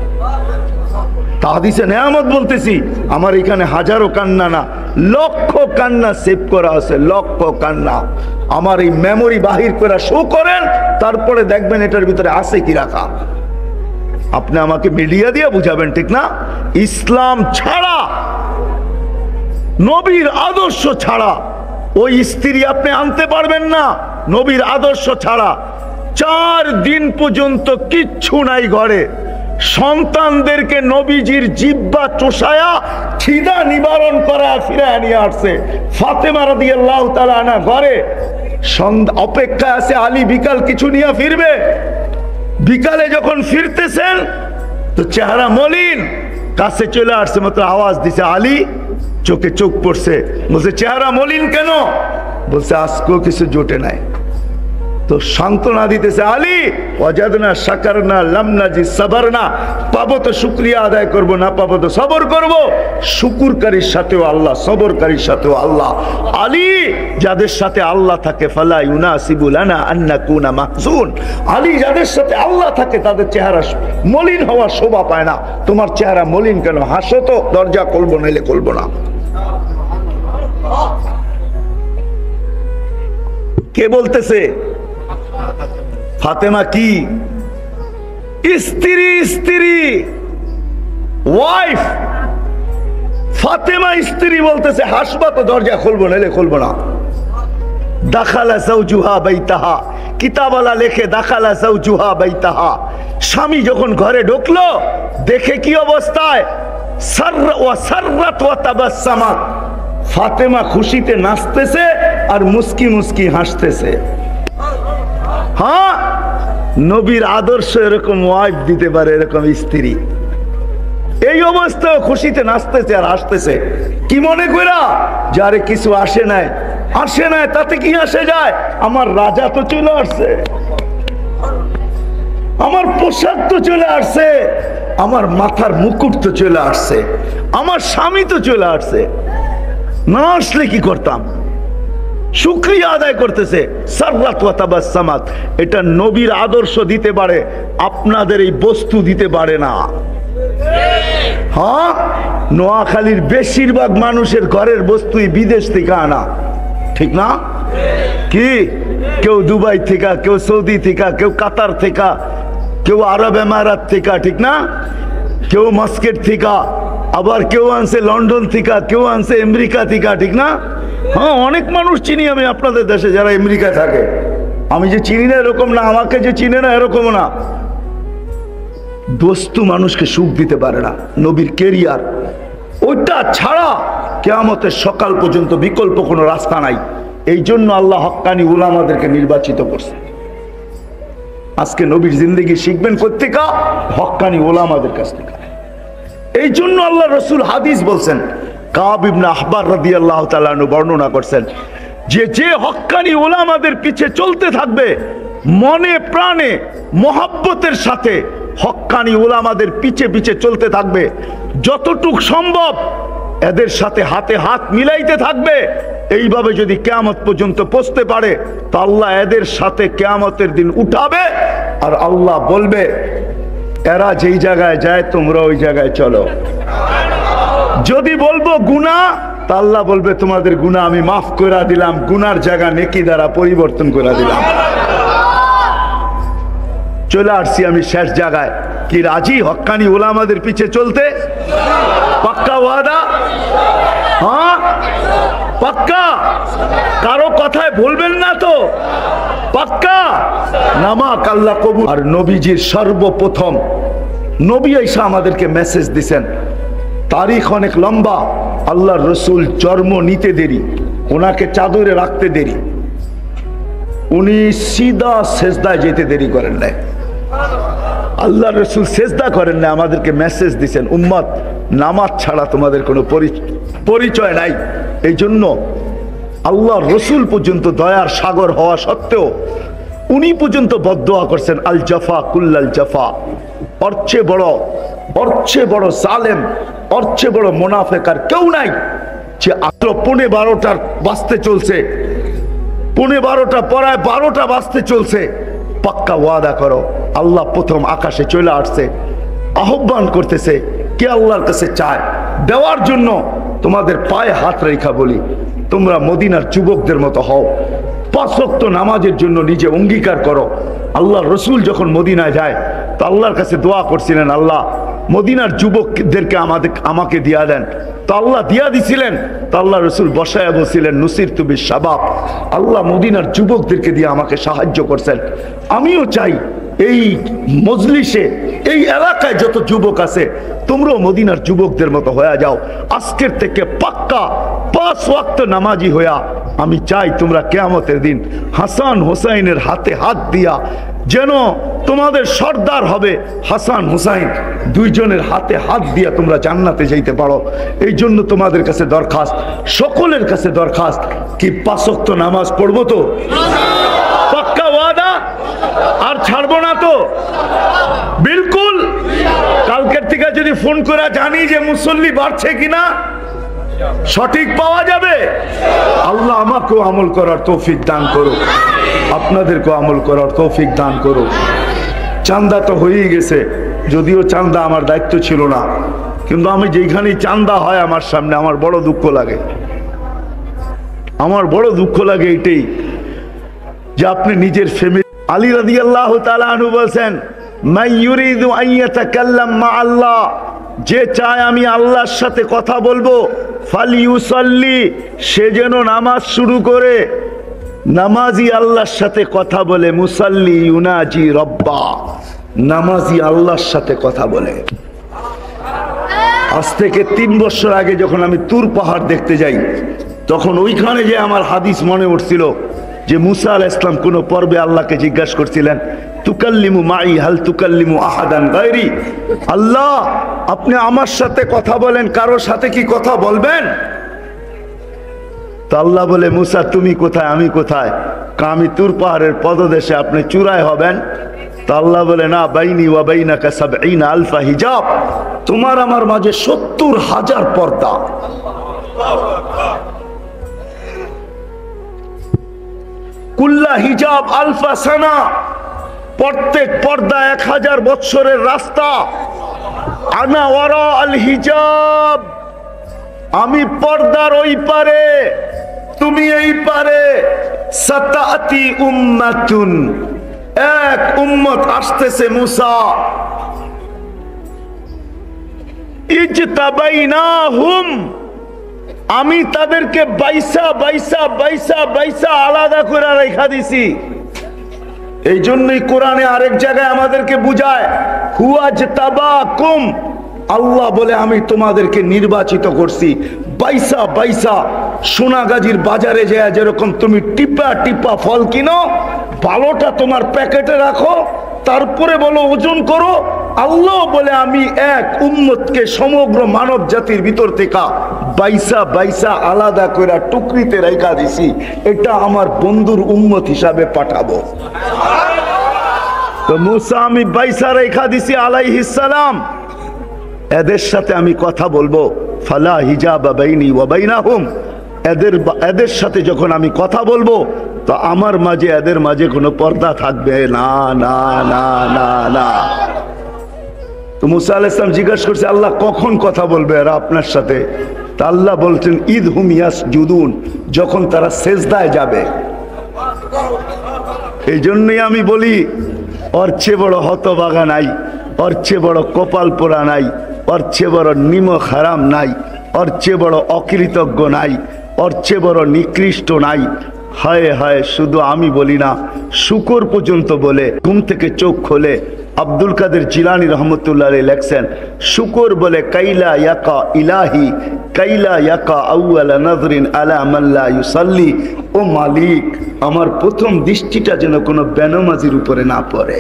হাদিসে নেয়ামত বলতেছি, আমার এখানে হাজারো কান্না না লক্ষ কান্না সেভ করা আছে, লক্ষ কান্না। আমার এই মেমোরি বাহির করে শো করেন, তারপরে দেখবেন এটার ভিতরে আছে কি রাখা। আপনি আমাকে মিডিয়া দিয়ে বুঝাবেন, ঠিক না? ইসলাম ছাড়া, নবীর আদর্শ ছাড়া ওই স্ত্রী আপনি আনতে পারবেন না। নবীর আদর্শ ছাড়া 4 দিন পর্যন্ত কিচ্ছু নাই ঘরে। সন্তানদেরকে নবীজির জিহ্বা চোষায়া খিদা নিবারণ করা ফিরায় নিয়ে আসছে। ফাতেমা রাদিয়াল্লাহু তাআলা আনহা ঘরে অপেক্ষা আছে, আলী বিকাল কিছু নিয়ে ফিরবে। বিকালে যখন ফিরতেছেন তো চেহারা মলিন, কাছে চলে আসছে, মাত্র আওয়াজ দিছে আলী, চোখে চোখ পড়ছে। বলছে চেহারা মলিন কেন? বলছে আজকেও কিছু জোটে নাই। তো সান্ত্বনা দিতেছে, আলী ওয়াজাদনা শাকারনা লাম নাজি সাবরনা, পাবো তো শুকরিয়া আদায় করব, না পাবো তো সবর করব। শুকুরকারীর সাথেও আল্লাহ, সবরকারীর সাথেও আল্লাহ। আলী যাদের সাথে আল্লাহ থাকে ফালা ইউনাসিবু লানা আন নাকুনা মাহজুন, আলী যাদের সাথে আল্লাহ থাকে তাদের চেহারা মলিন হওয়া শোভা পায় না। তোমার চেহারা মলিন কেন? হাসো তো, দরজা খুলবো নাইলে খুলবো না। কে বলতেছে? ফাতেমা কি স্ত্রী, স্ত্রী ওয়াইফ। ফাতেমা স্ত্রী বলতেছে হাসবা তো, দরজা খুলবো নাইলে খুলবো না। দাখালা যাওজুহা বাইতাহা, কিতাবওয়ালা লেখে দাখালা যাওজুহা বাইতাহা। স্বামী যখন ঘরে ঢুকলো, দেখে কি অবস্থায়, সাররাত ওয়া তাবাসসামাত, ফাতেমা খুশিতে নাচতেছে আর মুস্কি মুস্কি হাসতেছে। হ্যাঁ, নবীর আদর্শ এরকম ওয়াইফ দিতে পারে, এরকম স্ত্রী। এই অবস্থায় খুশিতে নাচতেছে আর হাসতেছে। কি মনে করা? যারে কিছু আসে নাই, আসে নাই, তাতে কি আসে যায়? আমার রাজা তো চলে আসছে, আমার পোশাক তো চলে আসছে, আমার মাথার মুকুট তো চলে আসছে, আমার স্বামী তো চলে আসছে। না আসলে কি করতাম? শুকরিয়া আদায় করতেছে। সাররাত ওয়া তাবাসসামাত, এটা নবীর আদর্শ দিতে পারে, আপনাদের এই বস্তু দিতে পারে না। হ্যাঁ, নোয়াখালীর বেশিরভাগ মানুষের ঘরের বস্তুই বিদেশ থেকে আনা, ঠিক না? কি কেউ দুবাই থেকে, কেউ সৌদি থেকে, কেউ কাতার থেকে, কেউ আরব এমারাত থেকে, ঠিক না? কেউ মাস্কেট থেকে, আবার কেউ আনছে লন্ডন থেকে, কেউ আনছে আমেরিকা থেকে, ঠিক না? হ্যাঁ, অনেক মানুষ চিনি আমি আপনাদের দেশে যারা আমেরিকা থাকে। আমি যে চিনি না এরকম না, আমাকে যে চিনে না এরকম না। বস্তু মানুষকে সুখ দিতে পারে না, নবীর ক্যারিয়ার ওইটা ছাড়া কিয়ামতের সকাল পর্যন্ত বিকল্প কোনো রাস্তা নাই। এই জন্য আল্লাহ হক্কানি উলামাদেরকে নির্বাচিত করছে। আজকে নবীর জিন্দেগি শিখবেন কোত্থেকে? হক্কানি উলামাদের কাছ থেকে। এই জন্য আল্লাহ রসুল হাদিস বলছেন, কাব ইবনে আহবার রাদিয়াল্লাহু তাআলা আনহু বর্ণনা করছেন যে যে হক্কানি উলামাদের পিছে চলতে থাকবে, মনে প্রাণে মহব্বতের সাথে হক্কানি উলামাদের পিছে পিছে চলতে থাকবে, যতটুক সম্ভব এদের সাথে হাতে হাত মিলাইতে থাকবে, এইভাবে যদি কিয়ামত পর্যন্ত পৌঁছতে পারে তো আল্লাহ এদের সাথে কিয়ামতের দিন উঠাবে। আর আল্লাহ বলবে, এরা যেই জায়গায় যায় তোমরা ওই জায়গায় চলো। যদি বলবো গুনাহ, তা আল্লাহ বলবে তোমাদের গুনাহ আমি মাফ করে দিলাম, গুনার জায়গা নেকি দ্বারা পরিবর্তন করে দিলাম। চলে আসছি আমি শেষ জায়গায়। কি রাজি হক্কানি ওলামাদের পিছে চলতে? পাক্কা ওয়াদা? হ্যাঁ পাক্কা? কারো কথায় বলবেন না তো? পাক্কা? নামাক আল্লাহ কবুল। আর নবীজির সর্বপ্রথম নবী আইসা আমাদেরকে মেসেজ দিছেন, তারিখ অনেক লম্বা। আল্লাহর রসুল জন্ম নিতে দেরি, ওনাকে চাদরে রাখতে দেরি, উনি সিধা সেজদায় যেতে দেরি করেন নাই। আল্লাহ রসুল সেজদা করেন না, আমাদেরকে মেসেজ দিছেন উম্মত নামাজ ছাড়া তোমাদের কোনো পরিচয় নাই। এই জন্য আল্লাহ রসুল পর্যন্ত দয়ার সাগর হওয়া সত্ত্বেও উনি পর্যন্ত বদদোয়া করছেন, আল জাফা কুল্লাল জাফা। অর্চে বড় জালেম, অর্চে বড় মুনাফিক আর কেউ নাই। যে আত্র 12:15 বাজতে চলছে, 12:15 পড়ায় 12টা বাজতে চলছে। পাক্কা ওয়াদা করো। আল্লাহ প্রথম আকাশে চলে আসছে, আহ্বান করতেছে, কে আল্লাহর কাছে চায় দেওয়ার জন্য। তোমাদের পায়ে হাত রেখা বলি, তোমরা মদিনার যুবকদের মতো হও, 5 ওয়াক্ত নামাজের জন্য নিজে অঙ্গীকার করো। আল্লাহ রসুল যখন মদিনায় যায় তো আল্লাহর কাছে দোয়া করছিলেন, আল্লাহ মদিনার যুবকদেরকে আমাকে দিয়া দেন। তো আল্লাহ দিয়া দিছিলেন। তো আল্লাহ রসুল বসায় বলছিলেন, নুসির তুমি শাবাব, আল্লাহ মদিনার যুবকদেরকে দিয়ে আমাকে সাহায্য করছেন। আমিও চাই এই মজলিসে, এই এলাকায় যত যুবক আছে তোমরাও মদিনার যুবকদের মতো হয়ে যাও। আজকের থেকে পাক্কা 5 ওয়াক্ত নামাজি হইয়া আমি চাই তোমরা কিয়ামতের দিন হাসান হোসাইনের হাতে হাত দিয়া, যেন তোমাদের সর্দার হবে হাসান হুসাইন, দুইজনের হাতে হাত দিয়া তোমরা জান্নাতে যাইতে পারো। এই জন্য তোমাদের কাছে দরখাস্ত, সকলের কাছে দরখাস্ত, কি 5 ওয়াক্ত নামাজ পড়বো তো? পাক্কা ওয়াদা? আর ছাড়বো না তো? বিলকুল। কালকের থেকে যদি ফোন করে জানি যে মুসল্লি বাড়ছে কিনা, সঠিক পাওয়া যাবে। আল্লাহ আমাকেও আমল করার তৌফিক দান করো, আপনাদেরকেও আমল করার তৌফিক দান করো। চান্দা তো হয়েই গেছে, যদিও চান্দা আমার দায়িত্ব ছিল না, কিন্তু আমি যেখানেই চান্দা হয় আমার সামনে আমার বড় দুঃখ লাগে। আমার বড় দুঃখ লাগে এটাই যে আপনি নিজের ফ্যামিলি। আলী রাদিয়াল্লাহু তাআলা আনহু বলেন, মান ইউরিদু আন ইয়াতাকাল্লাম মা আল্লাহ, যে চায় আমি আল্লাহর সাথে কথা বলবো, ফালিউসাল্লি, সে যেন নামাজ শুরু করে। নামাজি আল্লাহর সাথে কথা বলে, মুসাল্লি ইউনাজি রব্বা, নামাজি আল্লাহর সাথে কথা বলে। আজ থেকে 3 বছর আগে যখন আমি তুর পাহাড় দেখতে যাই, তখন ওইখানে যে আমার হাদিস মনে উঠছিল যে মুসা আলাইহিস সালাম কোন পর্বে আল্লাহকে জিজ্ঞাসা করছিলেন, তুকাল্লিমু মাই হাল তুকাল্লিমু আহাদান গায়রি, আল্লাহ আপনি আমার সাথে কথা বলেন, কারোর সাথে কি কথা বলবেন? তো আল্লাহ বলে, মুসা তুমি কোথায়, আমি কোথায়? আমি তুর পাহাড়ের পদদেশে, আপনি চূড়ায় হবেন। তো আল্লাহ বলে, না, বাইনি ওয়া বাইনাকা ৭০ আলফা হিজাব, তোমার আমার মাঝে ৭০,০০০ পর্দা। কুল্লা হিজাব আলফা সানা, প্রত্যেক পর্দা 1000 বৎসরের রাস্তা। আনা ওয়ারা আল হিজাব, আমি পর্দার ওই পারে, তুমি এই পারে। সাতাতি উম্মাতুন, এক উম্মত আসতেছে মুসা, ইজতাবাইনাহুম, আমি তাদেরকে বাইসা বাইসা বাইসা বাইসা আলাদা করে রেখা দিছি। এই জন্যই কোরআনে আরেক জায়গায় আমাদেরকে বুঝায়, হুয়াজতাবাকুম, আল্লাহ বলে আমি তোমাদেরকে নির্বাচিত করছি বাইসা বাইসা। সোনাগাজীর বাজারে যায় যেরকম তুমি টিপা টিপা ফল কিনো, ভালোটা তোমার প্যাকেটে রাখো, তারপরে বলো ওজন করো। আল্লাহ বলে আমি এক উম্মতকে সমগ্র মানব জাতির ভিতর থেকে বাইসা বাইসা আলাদা করে টুকরিতে রেখা দিছি, এটা আমার বন্ধুর উম্মত হিসাবে পাঠাবো। তো মুসা আমি বাইসা রেখা দিছি আলাইহিস সালাম, এদের সাথে আমি কথা বলবো। ফালা হিজাবা বাইনি ওয়া বাইনাহুম, এদের সাথে যখন আমি কথা বলবো তো আমার মাঝে এদের মাঝে কোনো পর্দা থাকবে না, না না না না। তো মুসা আলাইহিস সালাম জিজ্ঞাসা করছে, আল্লাহ কখন কথা বলবে এরা আপনার সাথে? তা আল্লাহ বলছেন, ঈদ হুম ইয়াসজুদুন, যখন তারা সেজদায় যাবে। এই জন্যই আমি বলি, ওর চেয়ে বড় হতভাগা নাই, ওর চেয়ে বড় কপাল পোড়া নাই, ওর চেয়ে বড় নিমক হারাম নাই, ওর চেয়ে বড় অকৃতজ্ঞ নাই, ওর চেয়ে বড় নিকৃষ্ট নাই। হায় হায়, শুধু আমি বলি না, শুকর পর্যন্ত বলে ঘুম থেকে চোখ খোলে। আব্দুল কাদের জিলানী রহমতুল্লাহ আলাইহি লেখছেন, শুকর বলে কাইলা ইয়াকা ইলাহি কাইলা ইয়াকা আউয়ালা নাযরিন আলা মান লা ইউসাল্লি। ও মালিক, আমার প্রথম দৃষ্টিটা যেন কোনো বেনামাজির উপরে না পড়ে।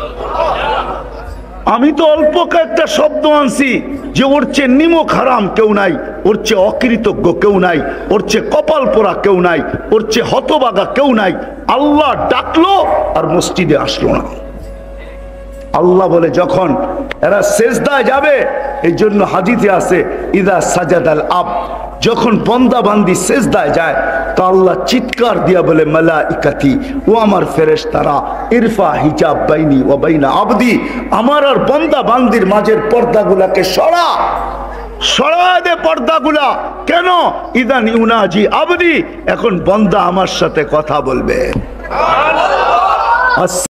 আমি তো অল্প কয়েকটা শব্দ আনছি যে ওর চেয়ে নিমক হারাম কেউ নাই, ওর চেয়ে অকৃতজ্ঞ কেউ নাই, ওর চেয়ে কপাল পোড়া কেউ নাই, ওর চেয়ে হতবাগা কেউ নাই। আল্লাহ ডাকলো আর মসজিদে আসলো না। আল্লাহ বলে যখন এরা সেজদায় যাবে, এই জন্য হাদিসে আছে ইদা সাজাদাল আব, যখন বান্দা বান্দি সেজদায় যায় তো আল্লাহ চিৎকার দিয়া বলে মালাইকাতি, ও আমার ফেরেশতারা, ইরফা হিজাব বাইনি ওয়া বাইনা আবদি, আমার আর বান্দা বান্দির মাঝের পর্দাগুলাকে সরা দে পর্দাগুলা। কেন? ইদান ইউনাজি আবদি, এখন বান্দা আমার সাথে কথা বলবে।